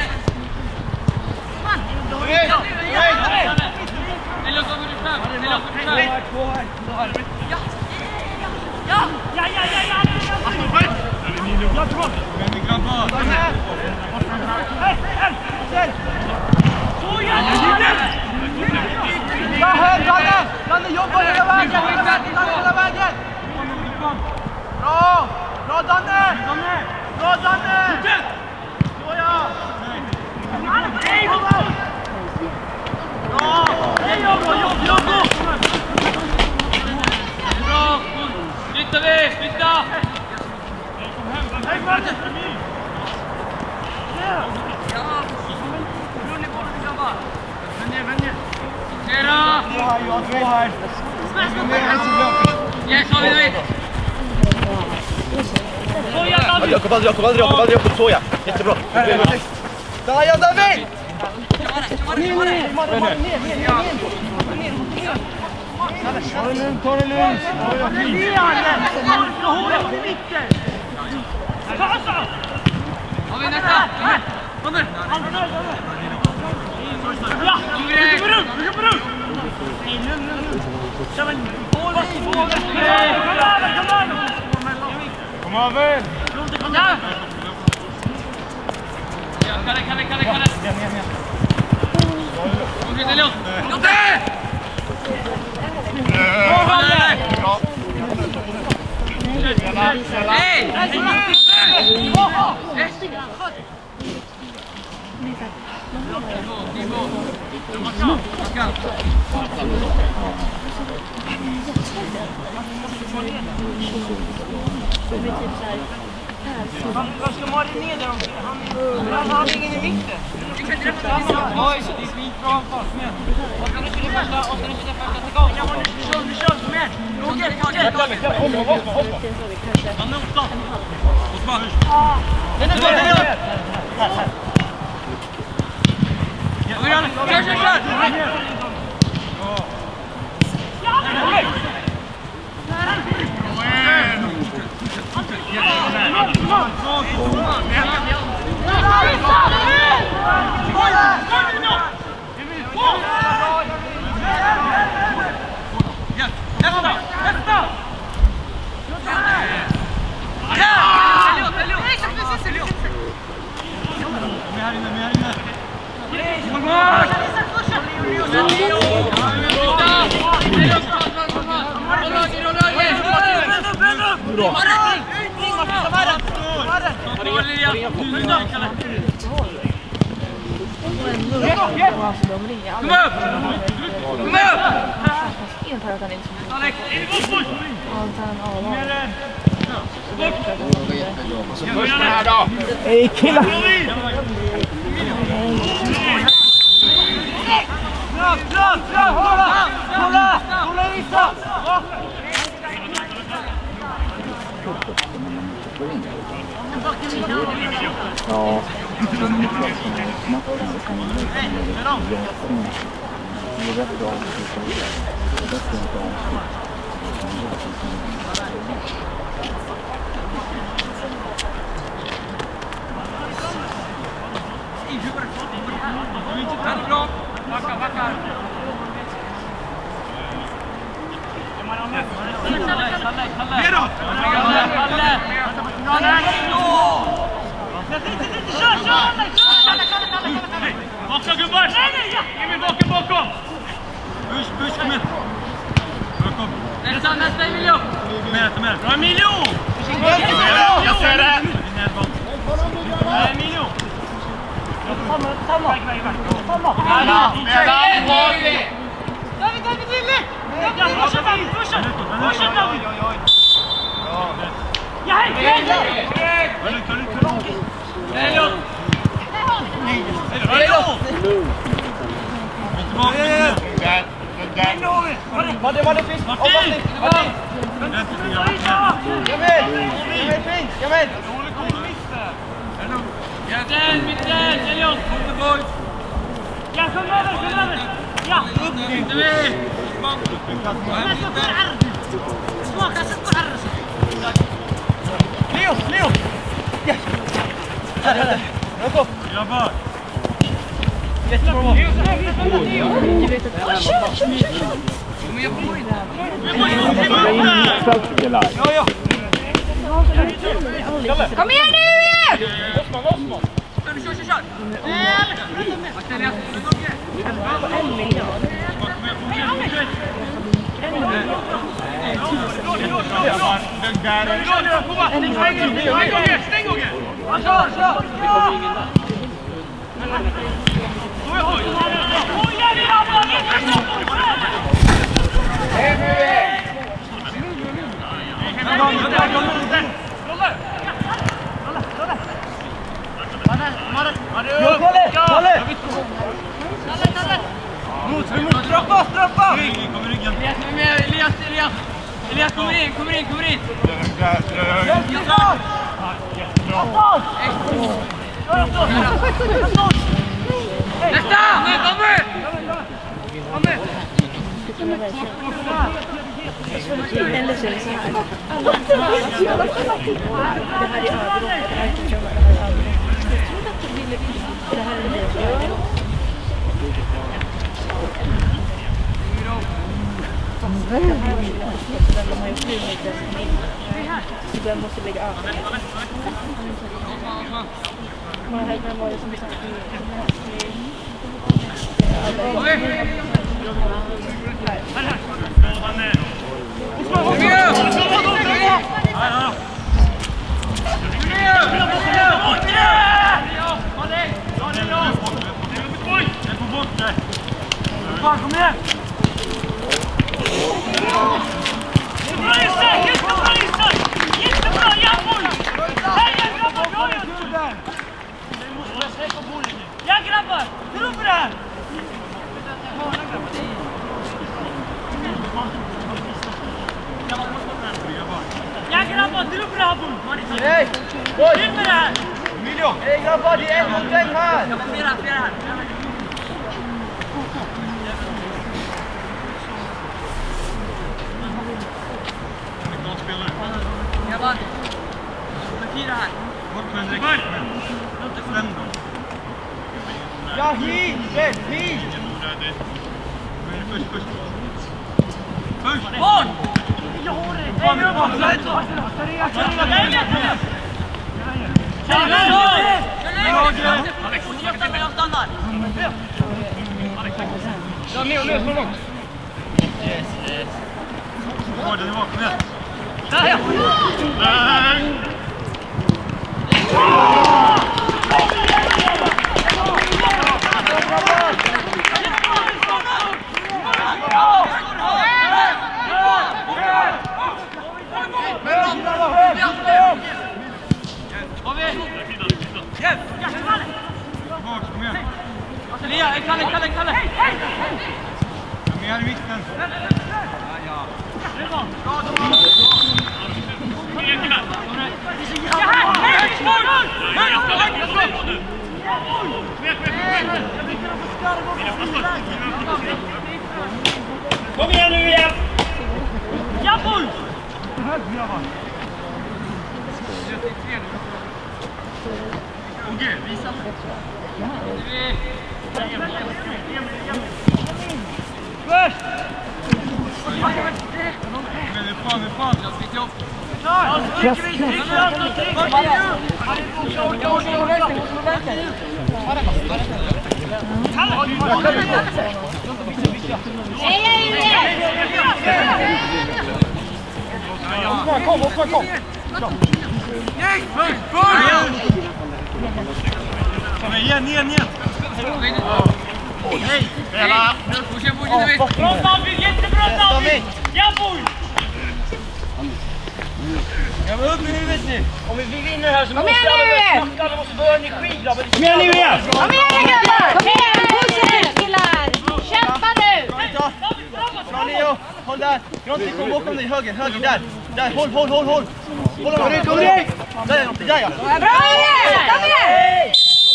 Hej! Hej! Eller kommer du fram? Eller kommer du fram? Två här, två här. Ja! Ja, ja, ja, ja! Jag tror! Men vi grabbar! Hej, hej! Hej! Så gärna! Ja, här, Danne! Danne, jobba hela vägen! Hela vägen, Danne, hela vägen! Bra! Bra, Danne! Bra, Danne! Så ja! Hej, Bra! Hej, jobba, jobba, jobba! Bra! Flytta vi, flytta! Hej, Martin! Ja! Rulli bollen, grabbar! Vänd ner, vänd ner! Tjena! Två här, Johan, två här. Yes, har vi det! Soja, David! Jakob, aldrig, Jakob, aldrig, Jakob, aldrig, Jakob, soja. Jättebra. Där, ja, David! Ta det lugnt, ta det lugnt. Har vi nästa? Kom nu! Ja! Vi jobbar upp! Vi jobbar upp! Nej, lugn, lugn, lugn! Kom igen! Kom över! Kom igen! Kalle, Kalle, Kalle, Kalle! Kom igen, Elias! Lotte! Bra, Kalle! Hej! Vad ska Marin ner där omkring? Han har ingen i mitten. Du kan träffa honom. Oj, så det är skitbra anfall. Kom igen. Och ska du köra första, och ska du köra första till gång. Kör, vi kör, kom igen! Roger, Roger! Hoppa, hoppa, hoppa. Han är uppstånd! Osman! Den är bra, den är bra! Kör, kör, kör! Nästa! Nästa! Här inne, här inne. Alltså de ringer Kom upp! Kom upp! en för att han inte som Alex, är det bort? allt han av. Först den här då! Hej killar! Bra, bra, bra! Hålla! Hålla! Hålla Lisa! Ja. Bra! Backa, backa! Neråt! Kalle! Kör, kör! Bakom gubbar! Emil bakom, bakom! Push, push, kom igen! Bakom! Nästa, nästa Emilio! Kom igen, kom igen! Bra Emilio! Jag ser det! Emilio! Samma, samma! Spela! David, David, David! Pusha David, pusha! Pusha David! Ja, hej! Hej! Hej! Madde, Madde, fint! Avvattning! Madde! Jamel! Jamel, fint! Jamel! Mitten, mitten! Elias! Ja, kom över, kom över! Ja! Inte vi! Smaka så på här! Leo, Leo! Ja! Här, här, här! Rök upp! Grabbar! Jättebra! Men jag får inte! Ja, ja! Kom igen nu! Osman, Osman! Kör, kör, kör, kör! En miljard. Straffa, straffa! Elias, Elias, Elias! Elias, kommer in, kommer in, kommer in! Nästa! Kommer! Kommer! Eller så är det så här. Det här är övergången. Det här är inte jag med. Jag trodde att du ville visa. Det här är det jag gör. Det här var ju jättebra. De har ju sju meter som innan. Så den måste lägga över. Vem var det som satt i... Kom igen! Bra Isak! Jättebra Isak! Jättebra! Jawohl! Hej grabbar! Bra gjort! Ja grabbar! Tro på det här! Ja grabbar! Tro på det här! Nej! Tro på det här! Miljo! Hej grabbar, det är en mot en här! Flera, flera här! Grabbar! Fyra här! Bort med en direkt! Låt fem då! Ja, hit! Rätt, hit! Push, push! Push! Bort! Jag har det! Kom igen, bort! Slätt så! Kör längre! Kör längre! Alex! Jag stannar, jag stannar! Ja, ner och ner så långt! Yes, yes! Kom igen, kom igen! Där ja! Kalle, Kalle, Kalle! Kom igen i mitten! Kom igen nu igen! Jawohl! Okej, visa. Först! Men det är fan, det är fan. Jag ska inte upp. Klar! Tryck, tryck, tryck! Osman, kom, Osman, kom! Nej, först, först! Kom igen, igen, igen! Hej! Hela! Fortsätt, fortsätt! Bra David, jättebra David! Jawohl! Jag var upp i huvudet nu. Om vi vinner här så Kom måste igen alla nu! snacka. Alla måste få energi, grabbar. Kom igen nu igen! Kom igen grabbar! Kom igen! Puss er killar! Kämpa nu! Bra Leo, håll där. Gronte, kom bakom dig. Höger, höger, där. Där, håll, håll, håll, håll. Håll honom. Kom igen, där är Gronte, där ja. Bra igen! Kom igen!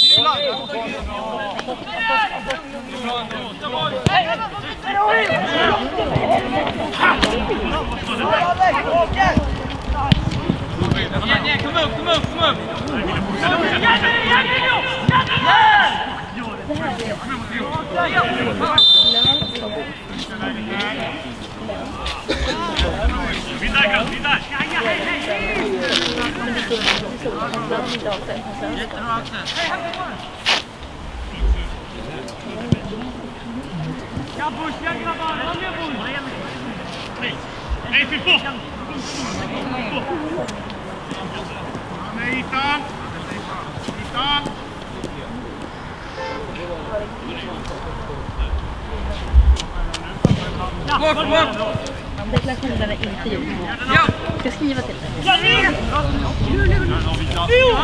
Kom upp, kom upp, kom upp! Vidare, vidare! Jättebra Axel! Ja, Bush, ja grabbar! Håll med Bush! Nej, fyll på! Nej, Ethan! Ethan! Bort, bort! Deklarationen är inte gjord. Ja! Jag ska skriva till dig. Ja, nu! Nu, nu, nu! Jo!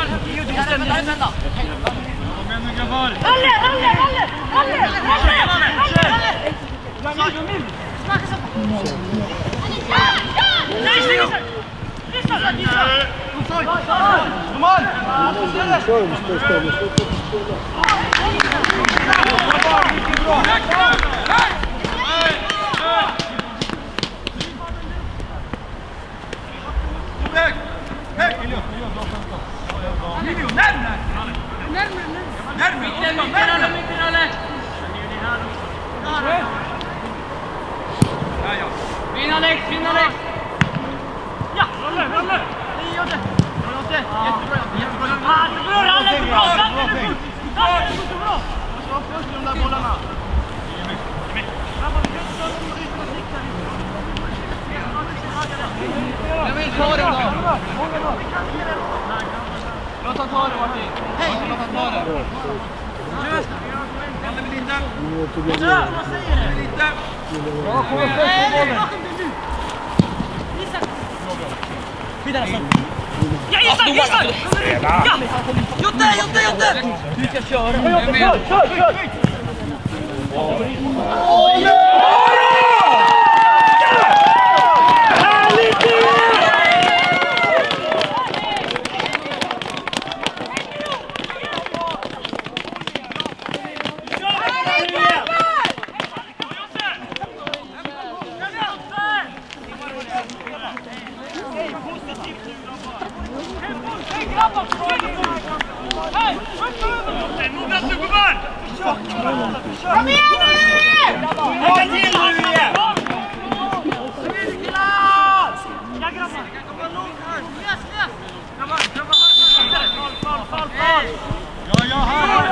Alle, alle, alle! Alle, alle! Alle! Snacka så! Nej, lyssna! Lyssna, lyssna! Kom on! Vinn Alex, vinn Alex! Ja, Rolle, Rolle! Ni gör det! Jättebra, jättebra! Ah, det är bra, Alex! Bra, Alex! Alex, det är bra! Jag ska först i de där bollarna. Jag vill ta den då! Låt han ta det, Martin! Hej! Låt han ta det! Kalle vill inte! Vad säger du? Lite! Ja, kom upp! Nej, bakom dig nu! Isak! Skydda alltså! Ja, Isak! Isak! Ja! Jotte, Jotte, Jotte! Du ska köra! Kör, kör, kör! Kom igen nu! Kom till nu igen! Ja, grabbar! Yes, yes! Grabbar, grabbar! Fall, fall, fall, fall! Ja, ja, här!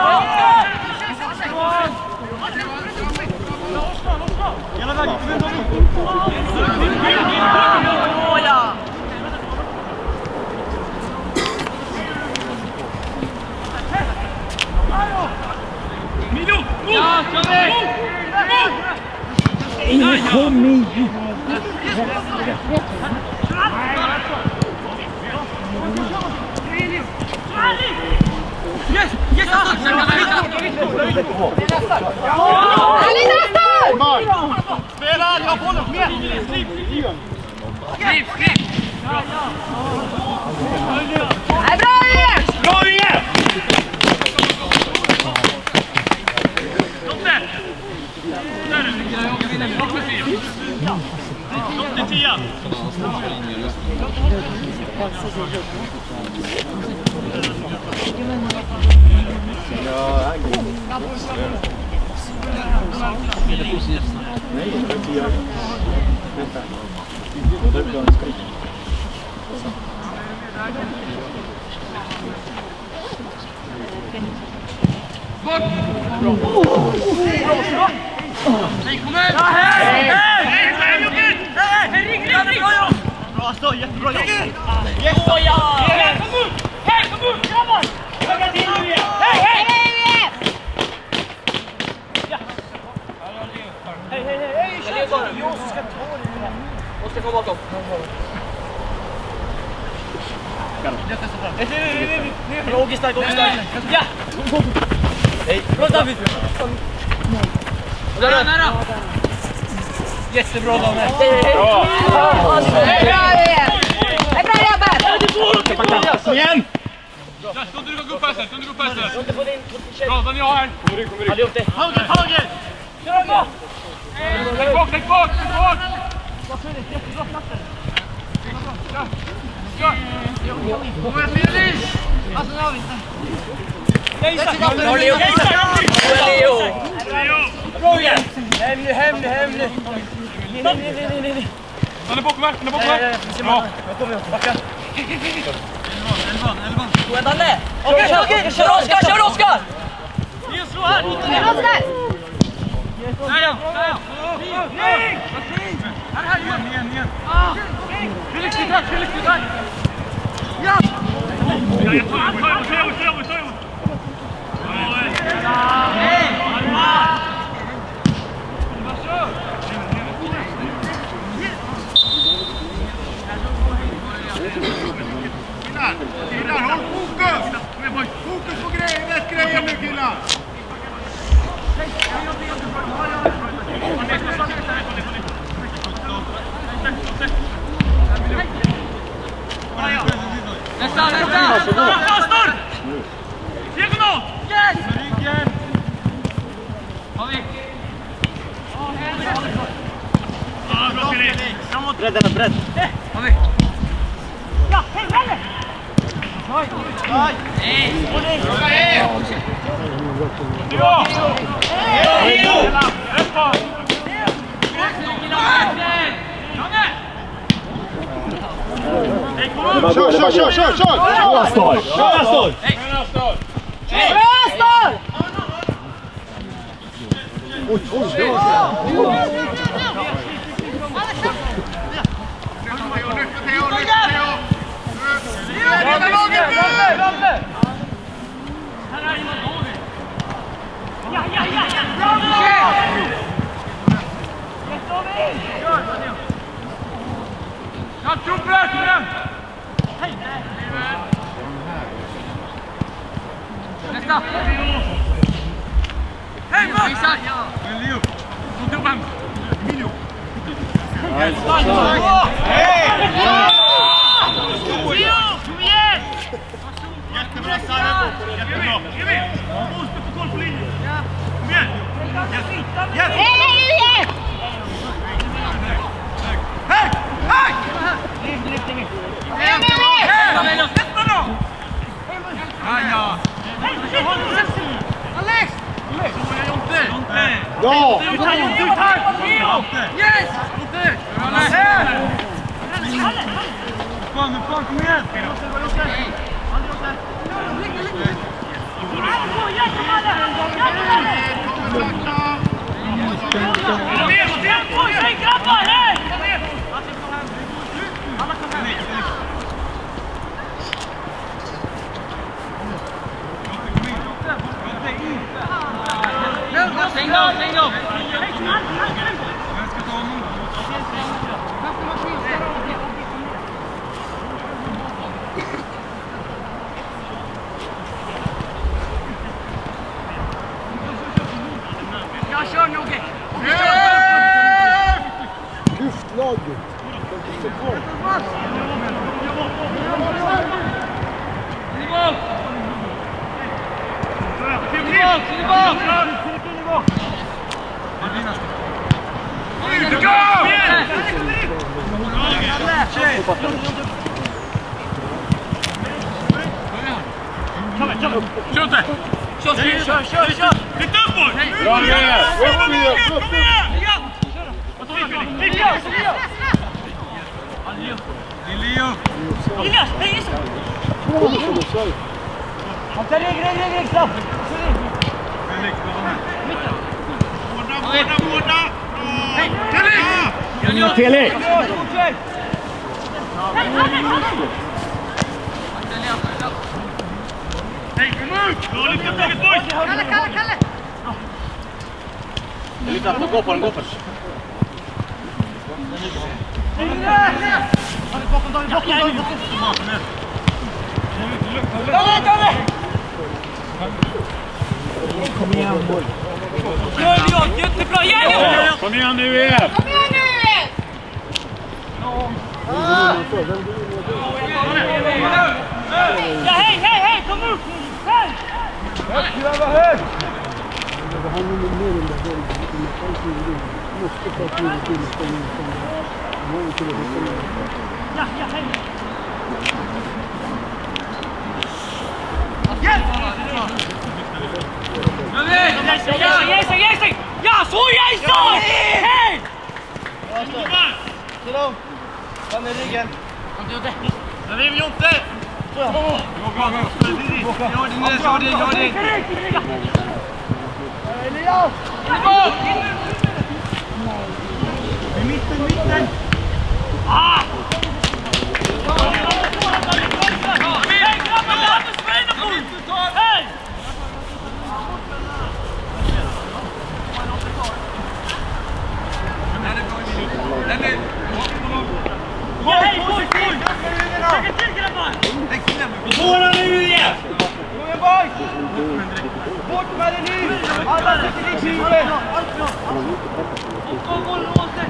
Hela vägen, kom igen, kom igen! Milo! Ja, kör vi! Ingen kom i! Yes! Yes! Spela, jag får den! Slip, slip! Slip, slip! Nej, bra igen! Bra igen! Lotte! Där är det! Lotte, tia! Bort! Nej, kom igen! Hej! Hej! Hej, Jocke! Hej! Ring, ring, ring! Bra stå, jättebra jobb! Yes! Kom ut! Hej, kom ut! Grabbar! Öga till nu igen! Hej, hej! Hej, hej, hej! Hej, kör bara! Jag ska ta det här. Måste komma bakom. Åge stark, Åge stark. Ja! Hej. Bra David. Nära, nära. Jättebra David. Bra! Det är bra jobbat! Kom igen! Stå du gå upp här, stå du gå upp här. Bra, den jag här. Hade gjort det. Höger, höger! Kör på! Lägg bak, lägg bak, lägg bak! Kör! Kom igen, Lillis! Alltså, nu har vi inte. Nej, Bra Leo. Bra Leo. Bra igen. Hem nu, hem nu, hem nu. Nej, nej, nej, nej, nej. Den är bakom här, den är bakom här. Bra. Jag kommer, jag backa. Gå en Dalle. Okej, okej. Kör Oskar, kör Oskar. Ni slå här. Kör Oskar! Där ja, där ja. Nej! Här, här, igen, igen, igen. Felix, det där, Felix, det där. Ja! Jag tar emot, jag tar emot, jag tar emot, jag tar emot. Nej! Killar, killar, håll fokus! Fokus på grejen, rätt grejen nu killar! Nästa, nästa! Start! Diagonal! Yes! Ryggen! Har vi? Ja, bra Felix! Framåt! Bredd den, bredd. Har vi? Ja, hej, Valle! Nej! Nej! Ja! Hej! Rätt på! Kör, kör, kör, kör, kör! Bra start! Bra start! Bra start! Oj, oj, oj! Ja, ja, ja, ja! Bravo! Jag tror på det! Hej! Nästa! Hej, Max! Leo! Kom till fem! Emilio! Hej! Leo! Kom igen! Jättebra, Sarebo! Jättebra! Emil! Måste få koll på linjen! Kom igen! Yes! Hej, hej, hej! Hej! Hej! Hej, Emil! Nästa då! Ja, ja! Alex! Jonte! Ja! Ut här, Jonte! Ut här! Yes! Jonte! Fan, fan, kom igen! Hej, grabbar! Hej! Alla kom här! Stäng av, stäng av! Jag ska ta honom. Jag kör nog! Luftlag! Tillbaka! Tillbaka! Tillbaka! Ut! Gå! Kör inte! Kör, kör, kör, kör! Titta upp på! Bra, Andreas! Kom igen! Kom igen! Vad tar vi, Felix? Elias! Elias! Elias! Hej, Isak! Han tar rygg, rygg, rygg, rygg, snabbt! Felix, vad var det? Båda, båda, båda! Hej! Felix! Felix! Hej, kom ut! Bra, lycka till, boys! Kalle, Kalle, Kalle! Lycka, gå på den, gå på den. Bakom, bakom, bakom! Danne, Danne! Kom igen, boll. Gör det, jättebra! Gärna! Kom igen nu igen! Kom igen nu! Ja, hej, hej, hej! Kom upp! Hej! Hög, grabbar, hög! Ja, ja, hej! Ja, Jason, Jason! Ja, så Jason! Hej! Så långt. Vann i ryggen. Den river ju inte! Gå, gå, gå! Gör det nu, gör det, gör det! Elias! I mitten, mitten! Ah! Hej! Ja, hej, boy, boy! Lägg till, grabbar! Vi får den nu igen! Kom igen, boys! Bort med den nu! Alla sitter i tjugo! Gå, gå, låse!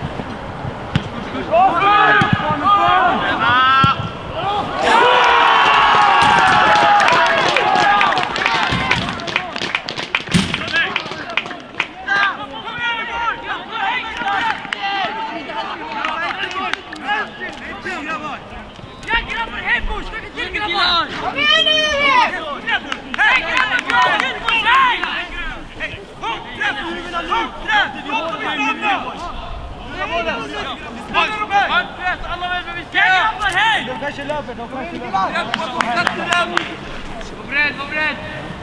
Kom igen nu! De kanske löper, de kanske löper. Var beredd, var beredd!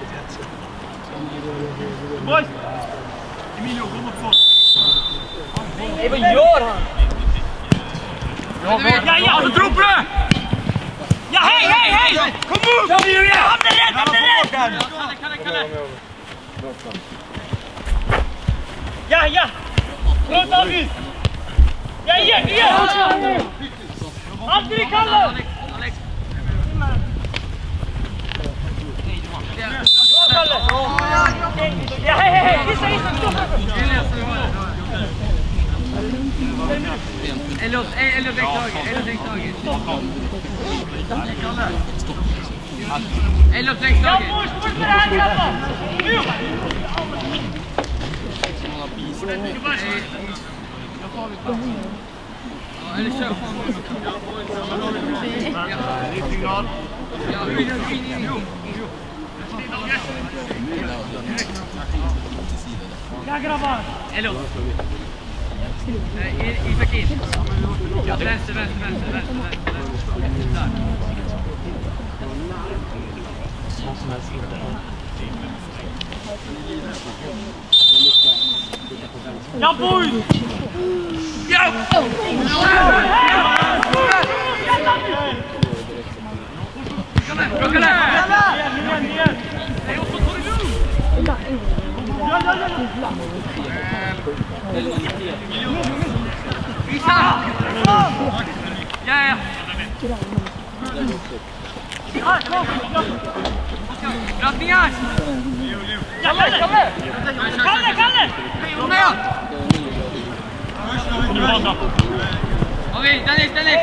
Boys! Emilio, gå mot folk! Nej, vad gör han? Ja, ja! Jag tror på det! Ja, hej, hej, hej! Kom upp! Kom igen! Han är rädd, han är rädd! Kalle, Kalle, Kalle! Ja, ja! Bra, David! Ja, igen, igen! Alltid Kalle! Bra, Kalle! Ja, hej, hej, hej! Gissa, gissa, stopp! Eller eller däcktaget, eller däcktaget. Eller Ja, däcktaget. boys, bort med det här, grabbar! Nu! Eller kör på. Ja, grabbar! Eller Isak in. Vänster, vänster, vänster, vänster, vänster. Där. Ja, boys! Ja! Bra, Kalle! Igen, igen! Hej, och så tar du nu! Ja, ja, ja! Visa! Ja, ja. Grattningar! Kalle, Kalle! Kalle, Kalle! Kom igen! Okej, Dennis, Dennis!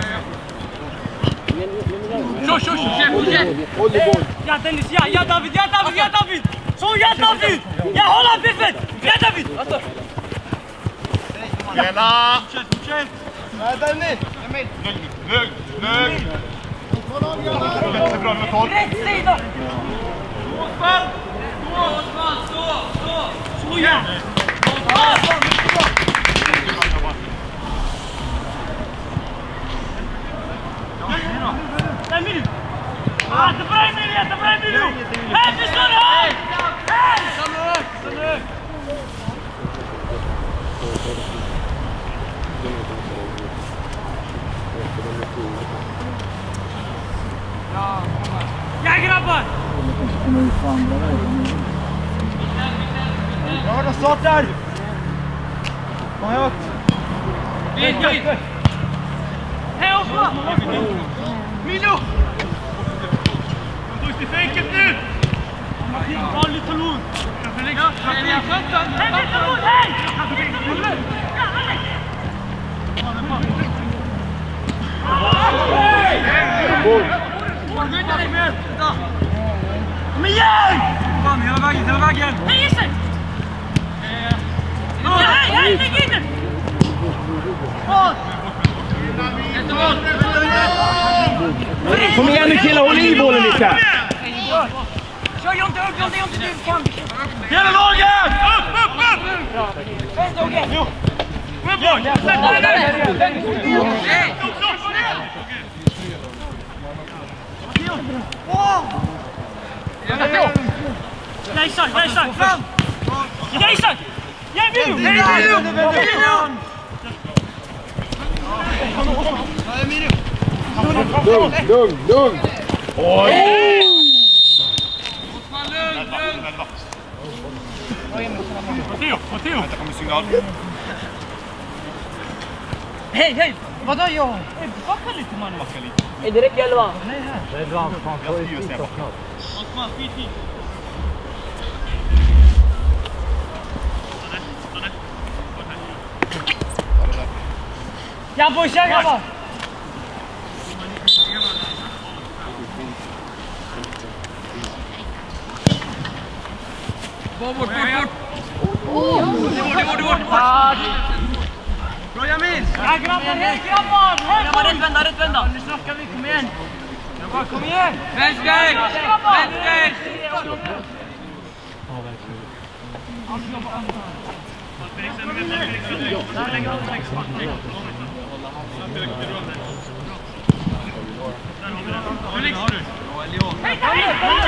Kör, kör, kör, fortsätt! Ja, Dennis, ja, ja, David, ja, David, ja, David! Så, ja, David! Ja, hålla biffet! Ja, David! Tjena! Nej, Dennis! Lugn, lugn! Jättebra med tolv. Rätt sida! Stå, stå, stå! Så, ja! Emilio! Ah, det är bra, Emilio! Det är bra, Emilio! Hej, vi står här! Hej! Samla upp, samla upp! Ja, grabbar! Ja, de startar! Kom högt! Vid, vid! Hej, Osman! Milo! Just det, enkelt nu! Bra, lite lugn! Hej, lite lugn, hej! Kom igen! Fan, hela vägen, hela vägen! Hej, Isak! Hej, hej, lägg in den! Kom igen nu killar, håll i bollen lite! Kör Jonte upp, Jonte, Jonte, du kan! Hela laget! Upp, upp, upp! Vänster, okej! Jo! Kom igen, boy! Hej! Ja, Isak, ja, Isak, fram! Ja, Isak! Ja, Emilio! Emilio! Lugn, lugn, lugn! Oj! Matteo, Matteo! Vänta, kommer signal. Hej, hej! Vadå jag? Backa lite, mannen! Backa lite. Är det räcker eller vad? Nej, här. Det är bra, fan, Jag styr och ser bort. Osman, skit i! Ja, boys, ja, grabbar! Bort, bort, bort! Det var det, var det! Bra, Jamin! Ja, grabbar, hej, grabbar! Grabbar, rätt vända, rätt vända! Nu snackar vi, kom igen! Grabbar, kom igen! Vänster! Vänster! Hej, hej!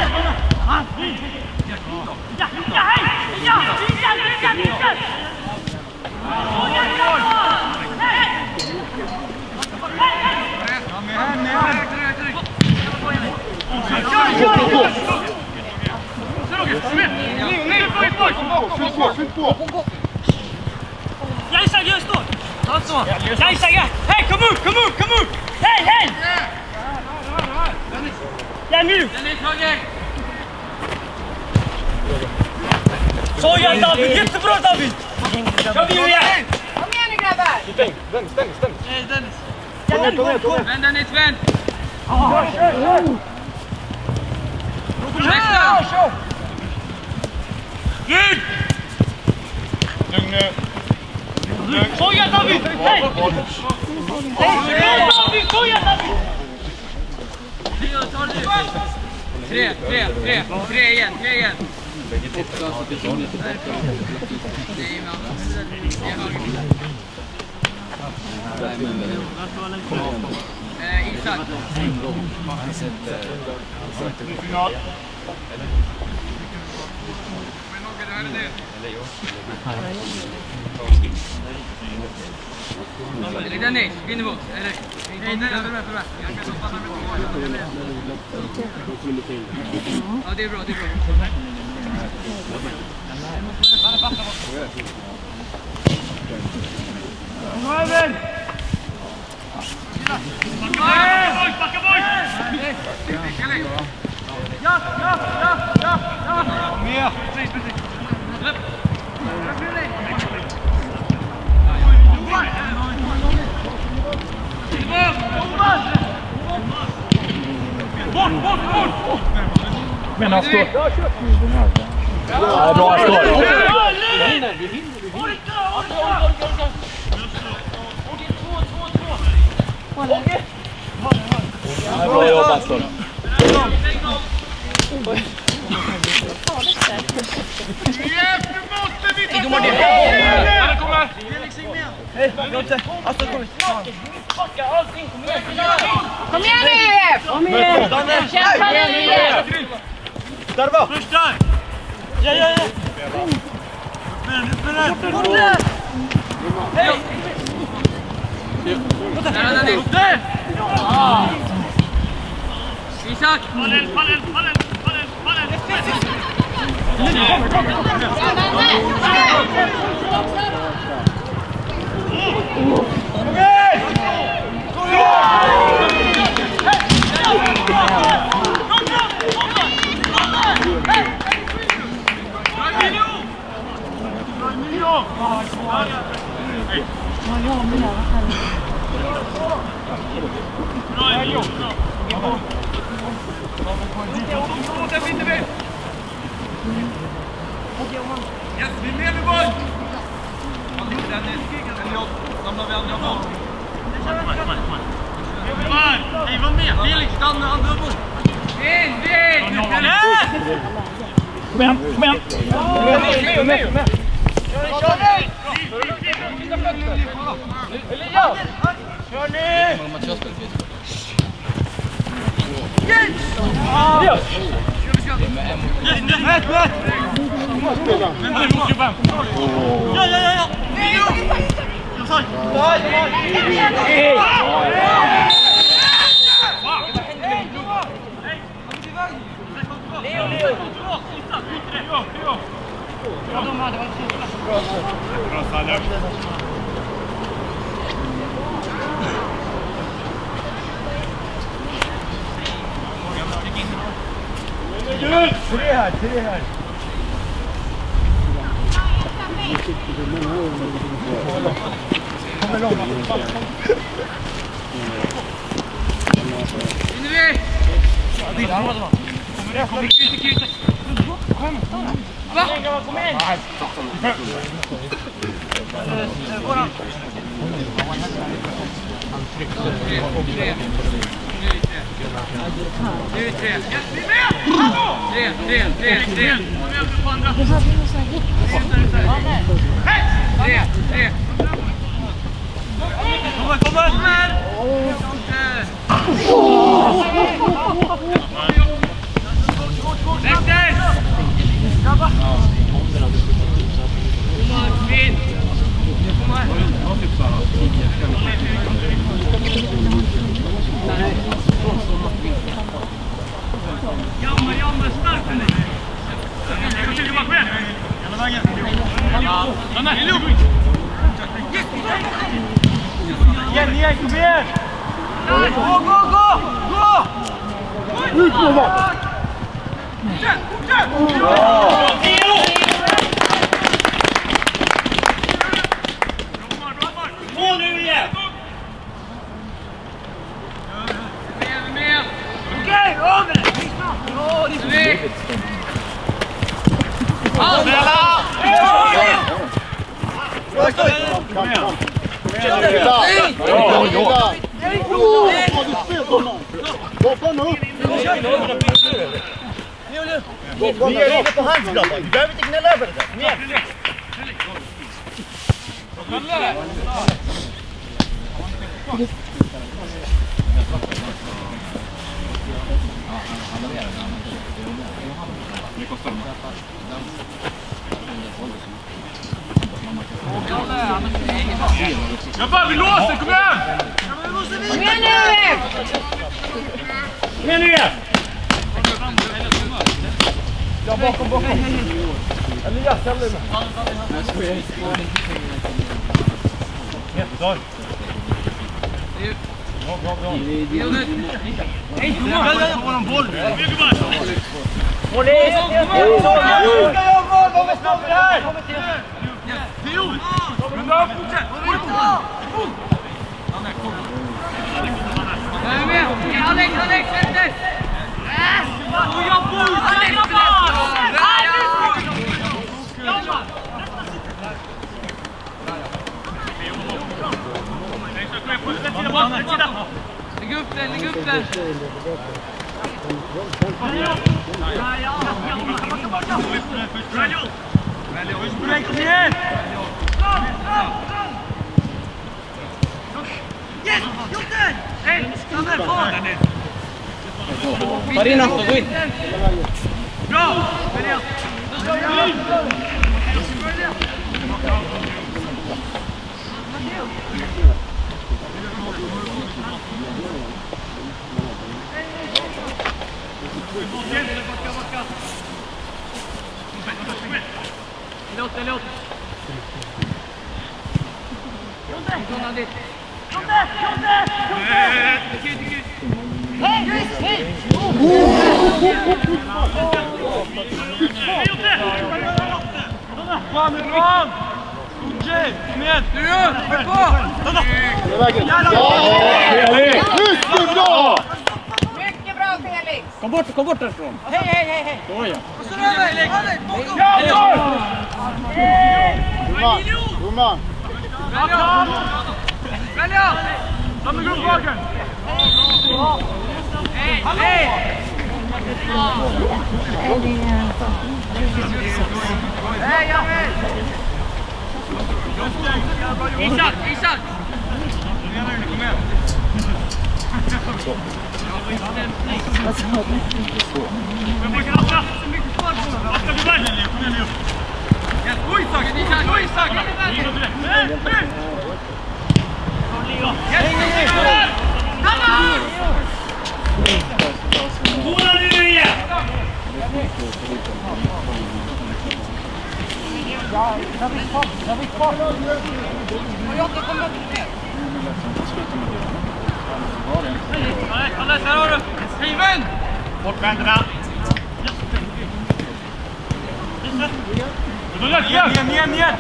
Ja, ja, hej! Ja, vinka, vinka, vinka! Ja, Isak, just då! Ja, Isak, ja! Hej, kom upp, kom upp, kom upp! Hej, hej! Ja, nu! Så ja, David! Jättebra, David! Ska vi göra? Kom igen nu grabbar! Stäng, stäng, stäng, stäng! Nej, Dennis! Ja, Dennis, kom, kom! Vänd Dennis, vänd! Lugn! Lugn nu. Så ja, David! Hej! Hej, David! Så ja, David! Tre, tre, tre, tre igen, tre igen. Eh, Isak. Signal. Dennis, Rinnevo. Eller, nej, nej, förlåt, förlåt. Ja, det är bra, det är bra. Över! Backa boys, backa boys! Ja, ja, ja, ja, ja! Kom igen! Precis, precis. Bort, bort, bort! Men han står... Ja, bra, han står. Bra jobbat, står. Yes, nu måste vi ta bort det. Här kommer! Hej, Jonte. Alltså, kom hit. Kom igen nu U F! Kom igen! Kämpa nu U F! Darva! Först där! Ja, ja, ja! Men, men, men! Hej! Nära Dennis. Där! Isak! Padel, padel, padel, padel, padel! Kom igen! Kom igen, kom igen! Med, med, med! Kör ni! Elias! Kör ni! Elias! Rätt, rätt! Ja, ja, ja, ja! Leo, Leo! Ja, de hade varit sista. Bra, Salle. Tre här, tre här. Kommer långt. In i väg! Kommer det, kommer det. Kom igen. Va? Kom igen. Nu är tre. Tre, tre, tre, tre. Tre, tre. Kommer, kommer! Lägg dig! Grabba! Fint! Kom här! Jammer, jammer, starkt eller? Kom till, kom igen! Jävla vägen! Ja, Janne! Igen, igen, kom igen! Gå, gå, gå! Gå! Ut med va! Kör, kör! Få nu igen! Mer, mer! Okej, över det! Ja, det är så viktigt! Spela! Kom igen! Vi är inne på hans grabbar. Du behöver inte gnälla över det där. Kom igen! Jobba, vi låser! Kom igen! Kom igen nu! Kom igen nu igen! Ja, bakom, bakom. Elias, ställ dig med. Jättedår. Bra, bra, bra. Hej, kom igen! Jag får en boll. Håll i! Jag gör mål! Vad är snabbt det här? Theo! Men då, fortsätt! Jag är med! Alex, Alex, Alex! Och jag bor! Jag bor! Lägg upp den, lägg upp den! Kom igen! Yes! Gjort den! Hej! Stanna kvar där nu! Ta in också, gå in! Bra! Låt det, låt! Jonte! Jonte! Jonte! Jonte! Hej! Hej! Jonte! Fram ifrån! tjej! Kom igen! Du! Skjut på! Mycket bra! Mycket bra, Felix! Kom bort, kom bort därifrån. Hej, hej, hej, hej! Så ja. Och så över! Alex, bakom! Roman, Roman. Välja! Välja! Ta med gruppvaken! Hej! Hej! Hej, Jamil! Isak, Isak! Kom igen nu, kom igen! Vad sa du? Men man kan ha plats så mycket kvar på den. Vad ska du välja, Leo? Kom igen, Leo! Gå Isak! Gå Isak! Nej, nej! Måla nu igen! Anders, här har du! Steven! Bortvänderna! Ner, ner, ner!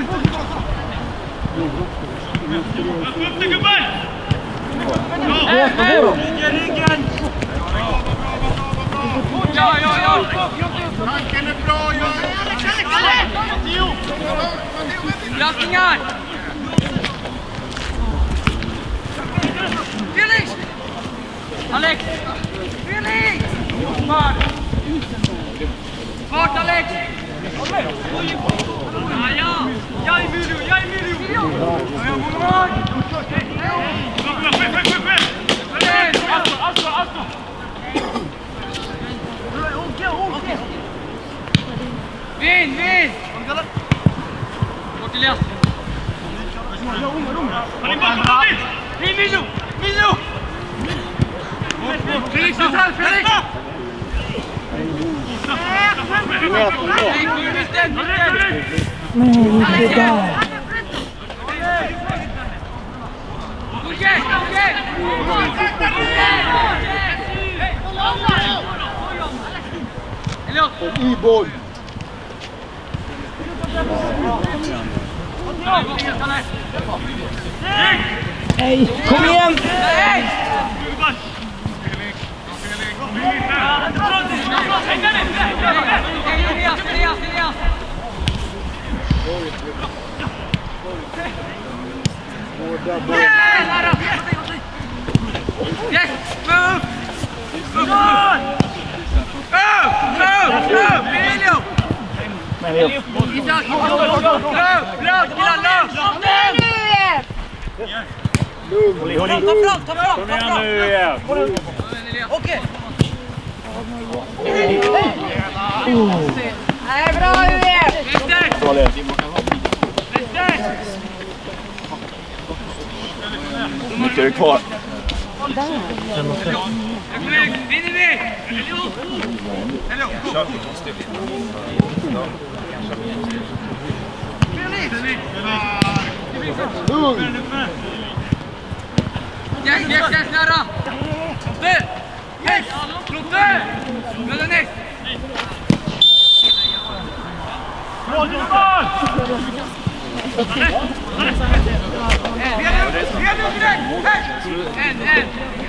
Upp till gubben! Ryggen, ryggen! Ja, ja, ja! Tanken är bra, ja! Belastningar! Felix! Alex! Felix! Fart! Fart, Alex! Ja, ja! Jag är Emilio, jag är Emilio! Ja, jag borde vara! Skjut, skjut, skjut, skjut! Alltså, alltså, alltså! Vinn, vinn! Bort till Elias! Han är bakom David! Det är Emilio! Emilio! Felix, ut här! Felix! Nej, inte där. Okej, okej! Elias! I-boll. Nej, kom igen! Nej! Elias, Elias, Elias! Yes! Move! Move! Move! Move! Move! Emilio! Isak! Move! Love! Killar, love! Håll i, håll i. Ta fram, ta fram! Kom igen nu igen. Okej! Nej, bra U F! Efter! Så lätt. Efter! Mycket är kvar. Vinner vi! Hello! Yes, yes, yes, nära! Lotte! Yes! Lotte! Mölla next! Bra, Johan! En, en!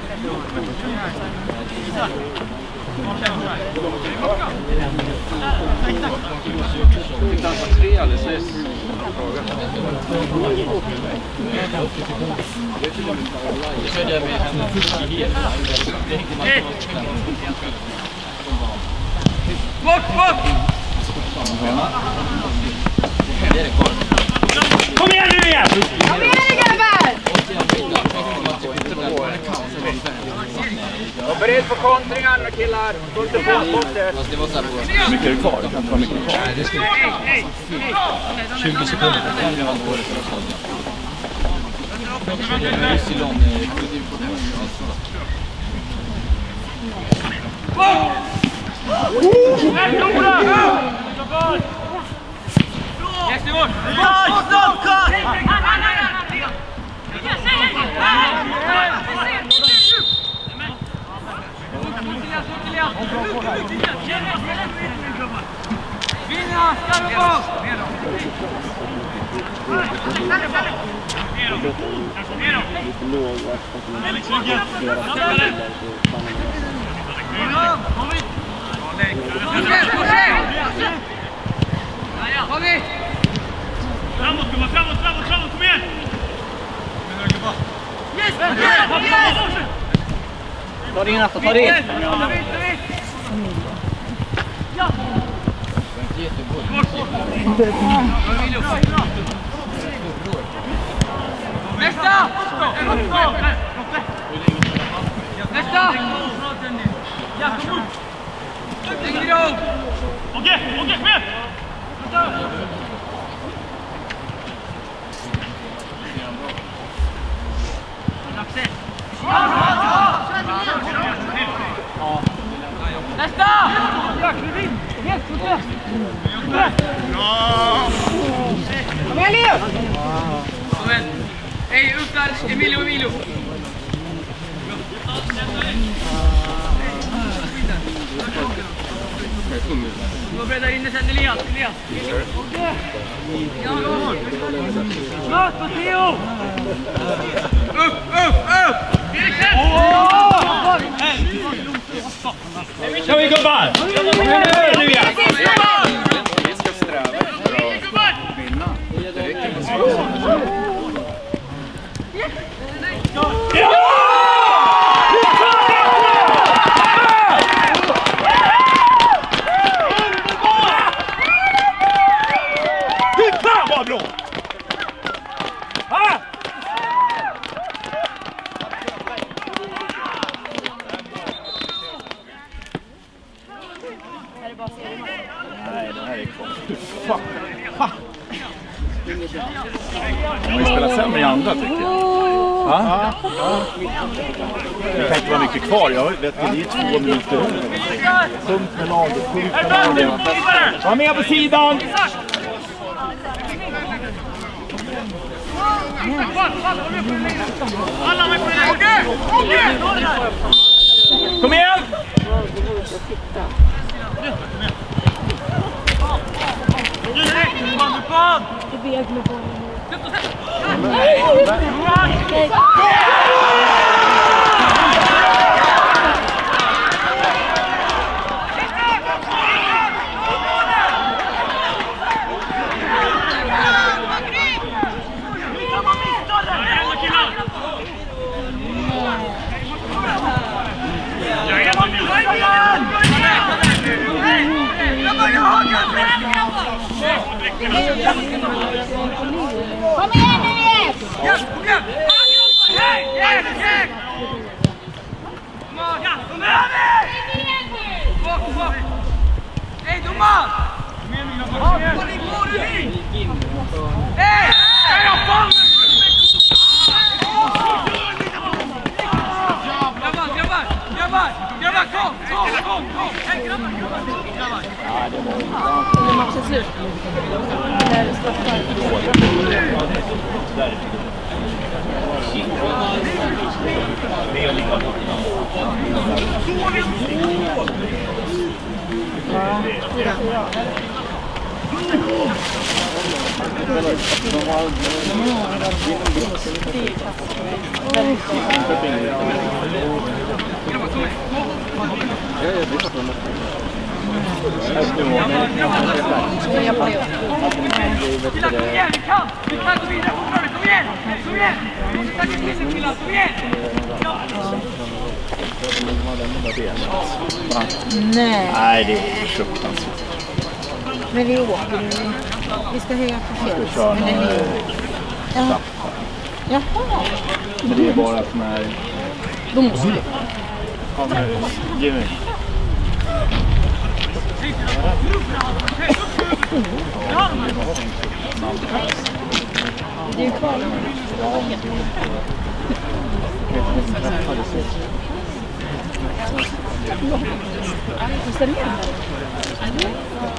Tre alldeles nyss. Det körde jag med henne i hela. Bort, bort! Kom igen nu igen! Kom igen, grabbar! Var beredd på kontringar med killar. Fullt på sportet. Fast det var så här. Mycket är kvar. Det kan inte vara mycket kvar. Nej, det ska tjugo sekunder. Det kan vara på det för oss. Det är så lång. Yes, Nivån! Bort! Stopp! Kort! Vinna! Ska vi på! Framåt, gubbar, framåt, framåt, framåt, kom igen! Yes! Ta det in, Asta, ta det in! Ja! Nästa! Nästa! Ja, kom upp! Lägg dig upp! Okej, okej, kom igen! Nästa! Helt fortsätt! Kom igen, Leo! Kom igen! Hej, upp där! Emilio, Emilio! Gå bredda in sen, Elias! Elias! Okej! Ja, gå! Snart på Theo! Upp, upp, upp! Eriksen! Kör vi, gubbar! Nu igen! Vi ska sträva efter att vinna. Det räcker inte så. Bra! Nej, det här är konstigt. Fuck. Ha! Vi spelar sämre i andra, tycker jag. Ja? Det kan inte vara mycket kvar. Jag vet att det är två minuter. Punkt med laget. Punkt med laget. Var med på sidan! Alla med på det! Okej! Okej! Kom igen! Det vet mig på. Kom igen, Elias! Ja, kom igen! Hej! Hej! Hej! Kom on! Ja, kom igen! Bak, bak! Hej, domar! Kom igen, mina barn! Kom igen! Kom igen! Hej! Hej, jag fan! Grabbar, grabbar! Grabbar! Grabbar, kom! Kom, kom, kom! Hej, grabbar! Grabbar! Ja, det var bra. Det är matchen slut. Det är straffar. Killar, kom igen! Vi kan! Vi kan gå vidare fortfarande! Kom igen! Kom igen! Vi måste ta till sig, killar! Kom igen! Nej. Nej, det är fruktansvärt. Men vi åker nu. Vi ska höja på fjälls. Ska vi köra Eller hur? Ja. Jaha. Men det är bara att när... Då måste vi. Ja, men Jimmy. Det är kvar. Måste ner där.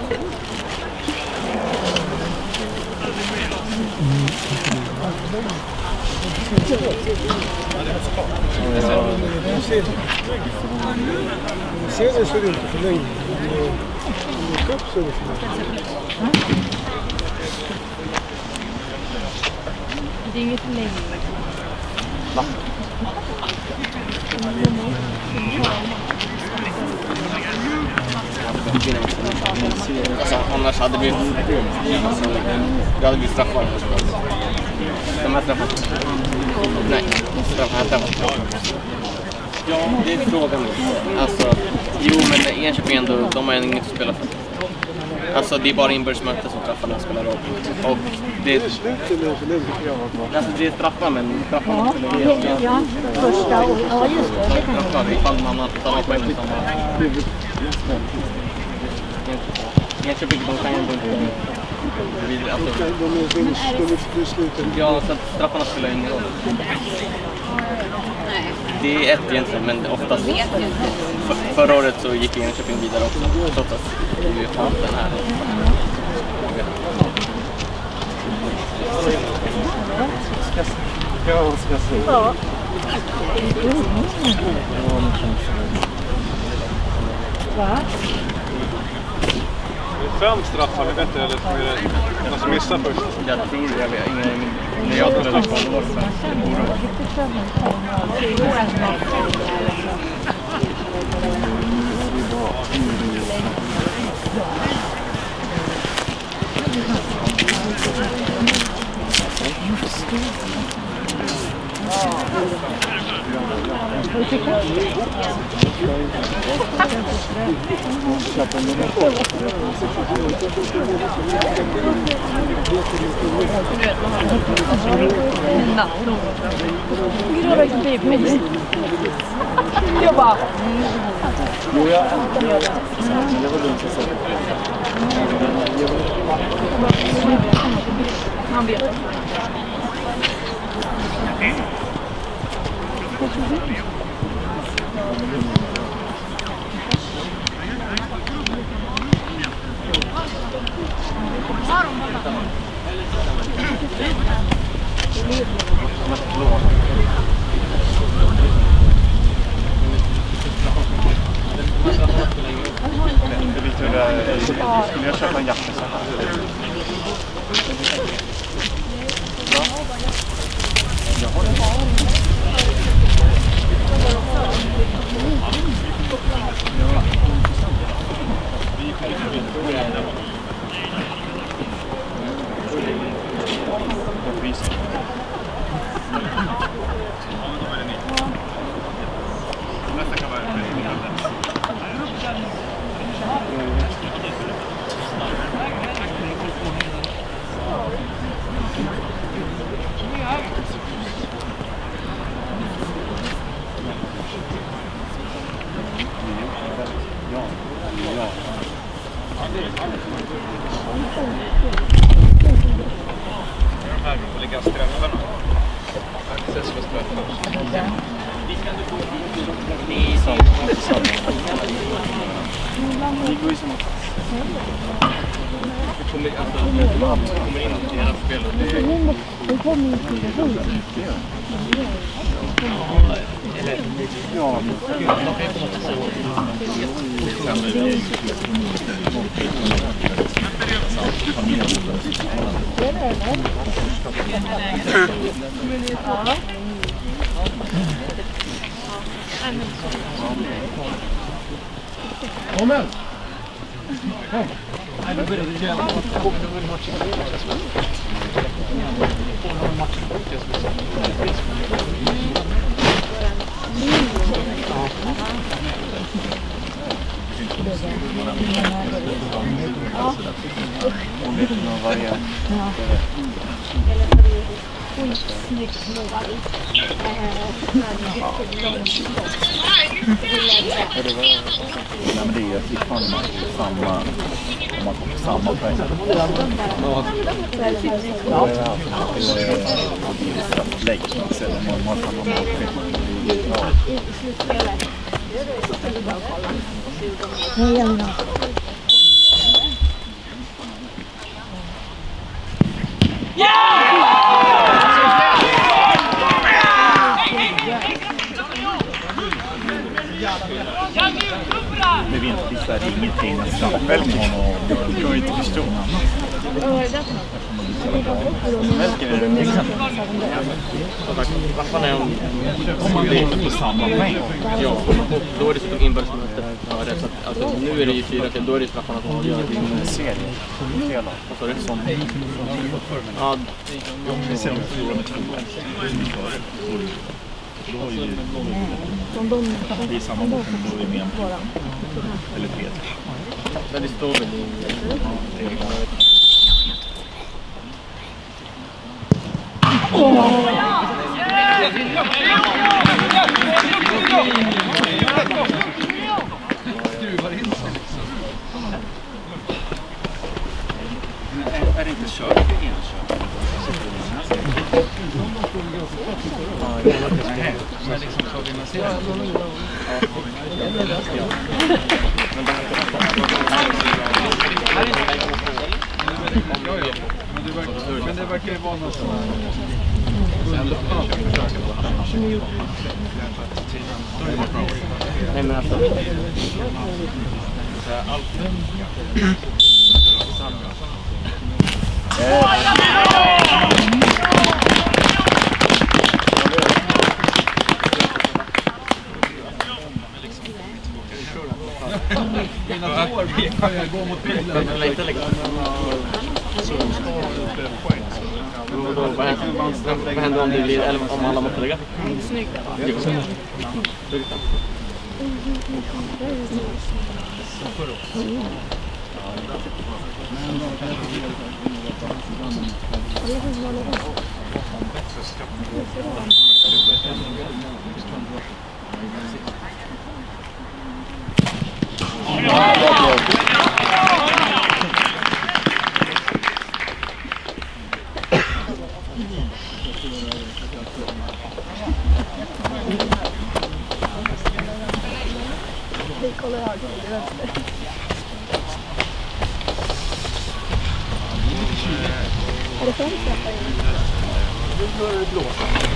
Serien ser inte för länge. Det är upp så det för länge. det är inget längre. Va? Alltså, annars hade vi alltså, det hade vi straffar. De här straffar. Nej, straffar här straffar. Ja, det är frågan. Alltså, jo, men Enköping ändå, de har inget att spela för. Alltså, det är bara inbördesmöte som straffarna spelar roll. Och det är... Alltså, det är straffar, men straffarna spelar roll. Ja, ja, första och... Ja, just det. Straffar, ifall man har samma poäng som man... Enköping, de kan ju ändå inte... Ja, så att straffarna spelar ingen roll. Det är ett egentligen, men oftast... För, förra året så gick Enköping vidare också. Trots att vi har fått den här. Ja, ska se. Ja. Va? Fem straffar, vet du, eller som är det någon som missar först? Jag tror det, jag vet ingen... När jag spelade på allvar så det borde Jag bara... Jo, jag äntligen gör det. Det var dumt att säga. Han vet. Skulle jag köpa en jacka så här? Moment! Men det är ju att vi fan samma, om man kommer samma poäng. Ja. Lägg så man har samma målpoäng. Det vet vissa är ingenting. Straffväl med honom. Jag kan ju inte förstå. Vad var det där för något? Vad fan är hon? Om man går på samma poäng. Ja, då är det så inbördesmöte. Ja, det är så att, alltså, nu är det ju fyra till, då är det straffarna som avgör din serie. Vad sa du? Sån. Ja, det ser de förlora med två. Då har ju vi samma bok som då är med eller tre. Men det står väl i skruvar in sig. Är det inte kört för enkört? Nej, men liksom så vill man se det. Men det verkar ju vara något som... Nej, men alltså... Mina tår pekar jag gå mot bilen. Vad händer om det blir elva om alla måste lägga? Snyggt. Vi kollar höger till vänster. Är det fem straffar in? Nu är det blå.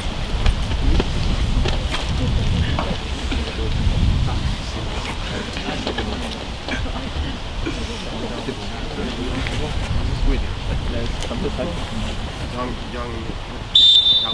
Young, young, young.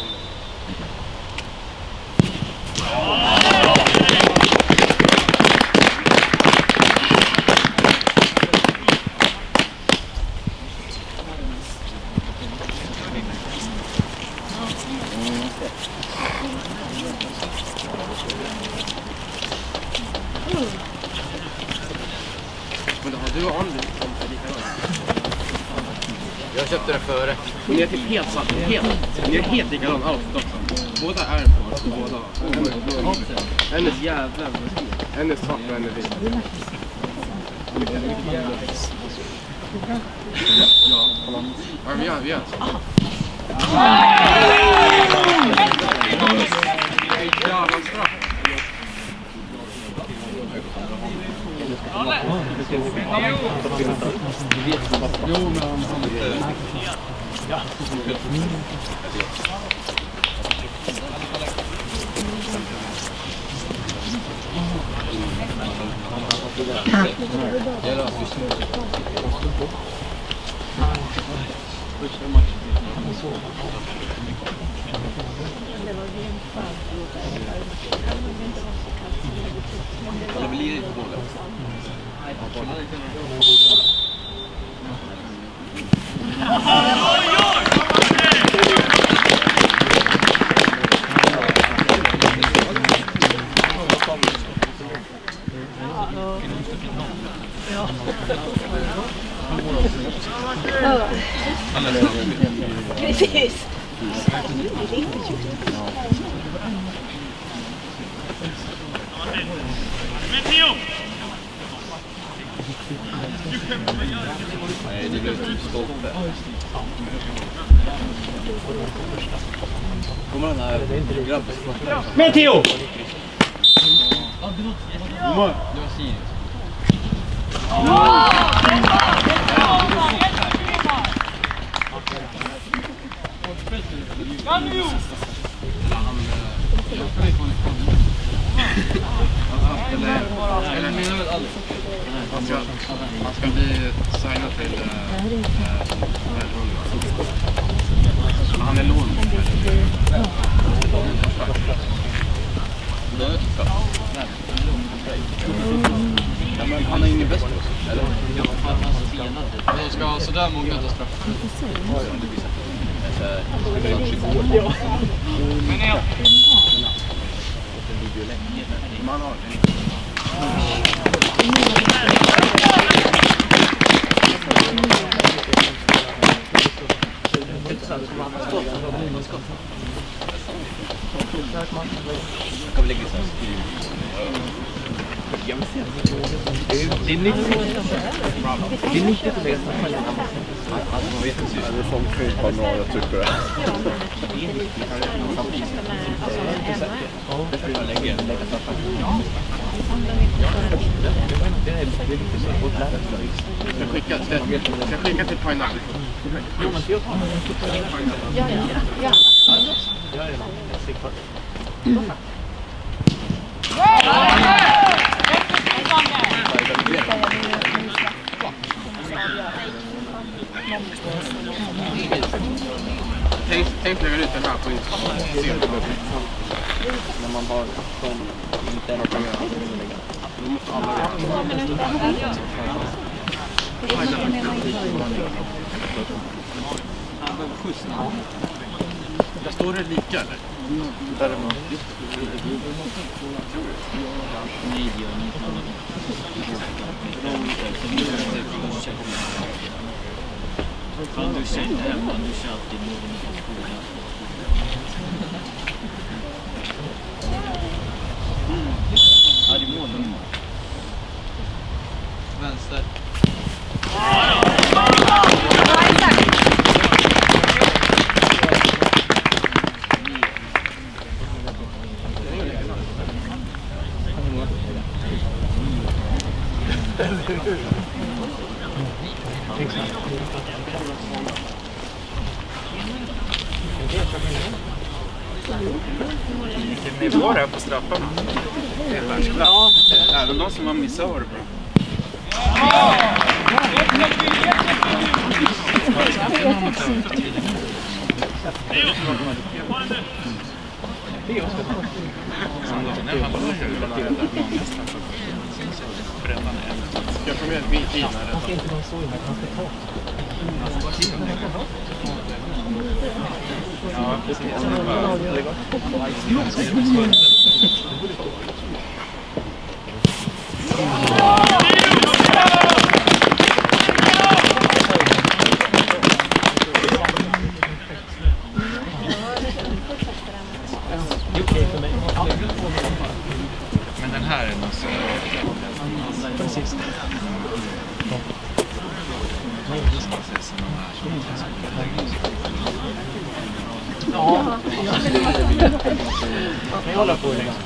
Men då har du aldrig kommit likadant. Jag köpte den före. Ni är typ helt samma. Helt. Ni är helt likadan outfit också. Båda är på. Båda. En är jävla. En är svart och en är vit. Ja. Ja, vi gör. Vi gör. Ja, vad straff. Jo, men han inte... Ja. Det blir inte dåligt. Precis. Nej, det blev typ stolpe. Kommer den här grabben? Men Theo! Det var Sirius. Eller, eller menar väl aldrig. Man ska, man ska bli signad till världshållning. Han är lån. Ja, men han är ingen bäst också, eller? De ska ha sådär många att straffa. Men ja. Man har det är nyttigt. Det är nyttigt att lägga samman. det är som fotboll bra, jag tycker det. Jag skickar jag skickar till Pineapple. Jo, men jag tar det. Ja, ja. Ja, Tänk, tänk lägga ut den här på Instagram. När man har sån inte något att göra. Då måste alla göra. Där står det lika, eller? Däremot. Kan du säga hemma, du kör alltid någon i skolan. Ja, det är målen. Vänster. Ni var här på straffarna. Det är världsklass. Även de som har missat var det bra. Jag får med en bit in här. Han ska inte vara så innan han ska ta. Ja, precis. Men den här är nog så... Precis. Ja, jag håller på det.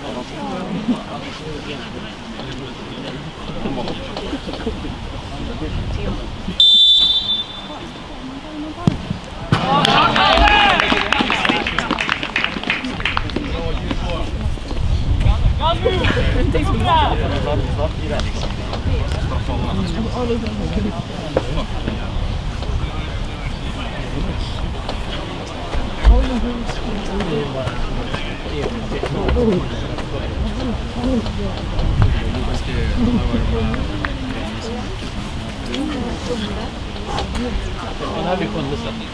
Den här blir sjunde sättning.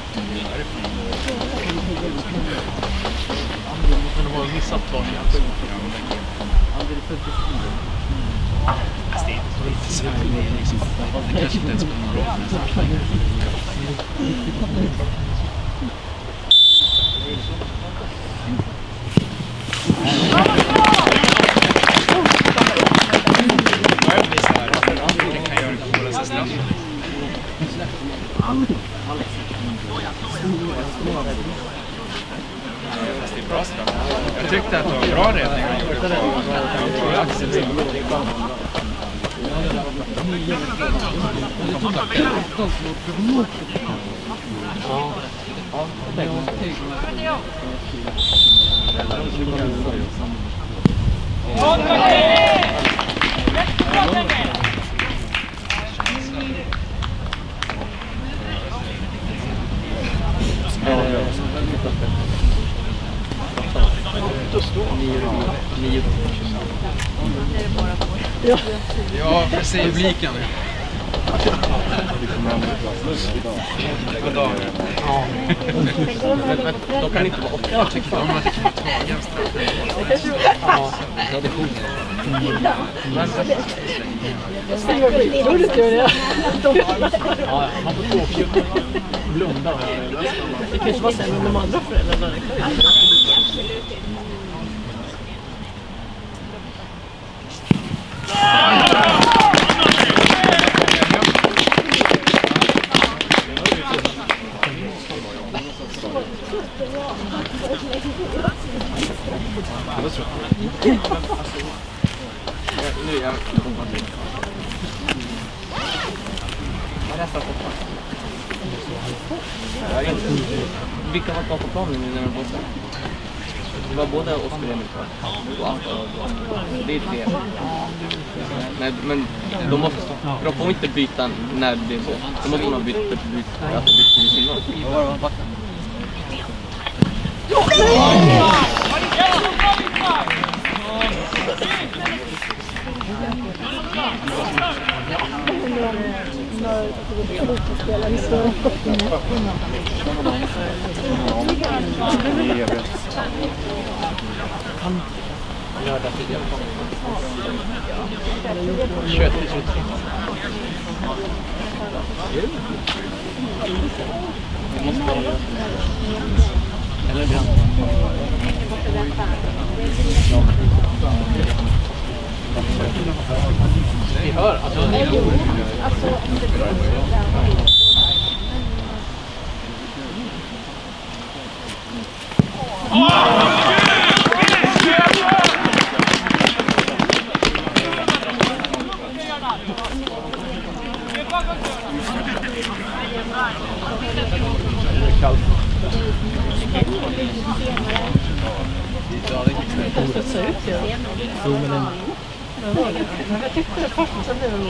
Men de har missat barn. Det kanske inte ens spelar någon roll. Jag tyckte att det var bra räddning han gjorde på Axel. Ja, Ja, jag säger bliken. God dag. De kan inte vara åtta. Jag tycker de hade kunnat ta en straff. Ja, det hade sjukt. Det är roligt gör det. Ja, man får två blunda. Det kanske var sen med de andra föräldrarna. Nu är jag Vilka var kvar på planen nu när de var borta? Det var både Oskar och Emil kvar. Det är tre. Nej, men de måste, de får inte byta när det är så. De måste man byta byta byta i sin lag. Vi hör, alltså det är Jag tyckte det passade nu.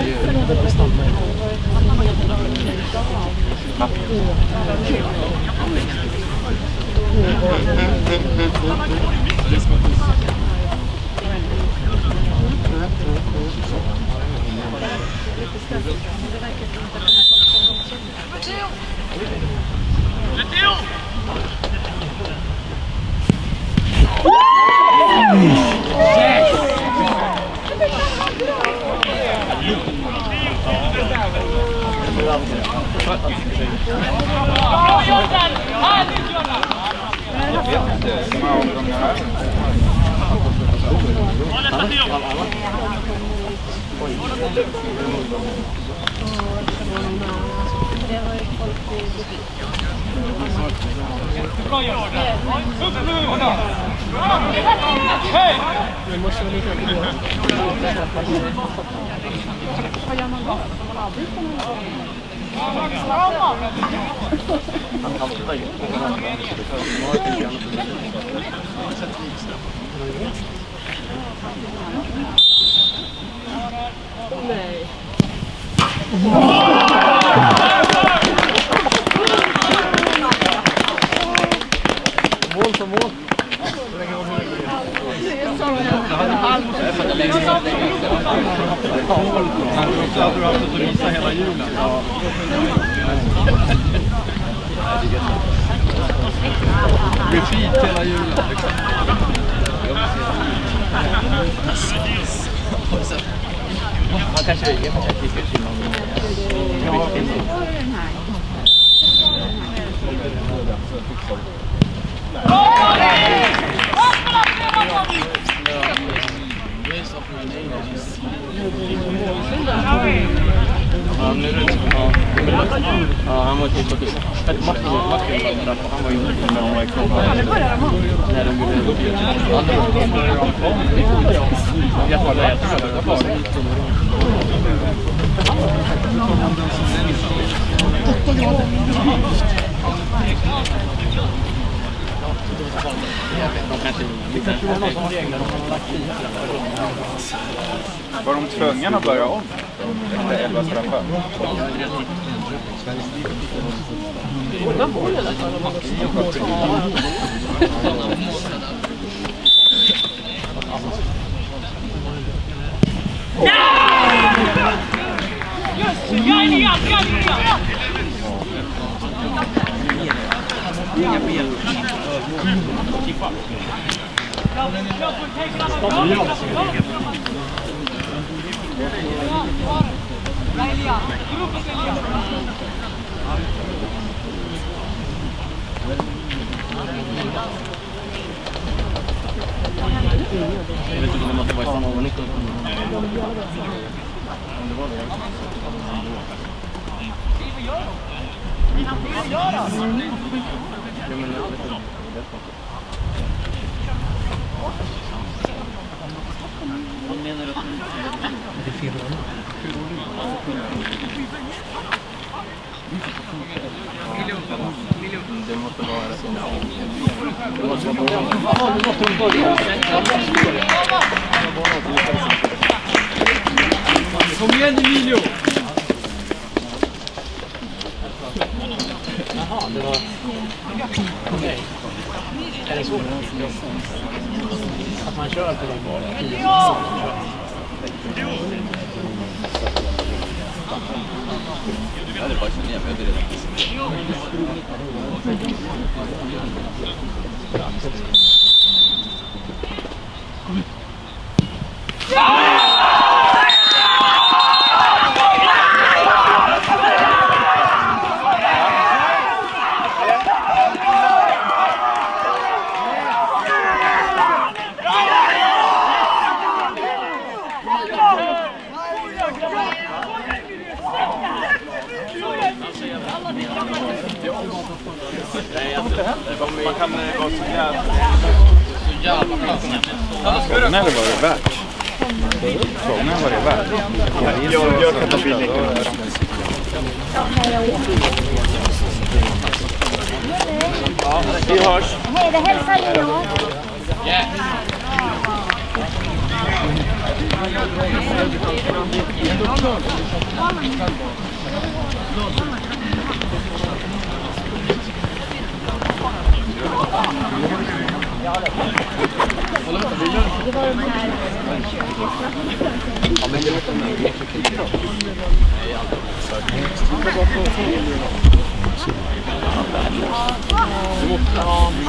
mål som mål. Han trodde att du hade att visa hela julen. Repeat hela julen. Han kanske är för att vi ska filma Ja, nu är det ja. Ja, han var ju så typ. Martin Martin var där och han var ju inte med om jag kom. När de gjorde det. Andra jag var där. Jag var där. Var de tvungna att börja om? Efter elva straffar. Inga ben. Jag vet inte om det var i samma ordning. Det är fel ord. Det måste vara så. Det måste vara Kom igen Emilio! Jaha, det var... Okej. Är det så? Att man kör på den bollen. Ja, det är faktiskt en jävla Man kan vara så jävla... Så jävla plats. När det var det värt? När var det värt? Jag gör det billigt. Ja, vi hörs. Hej, det hälsar Leo. Det var de här... Ja, men det låter mer. Ja,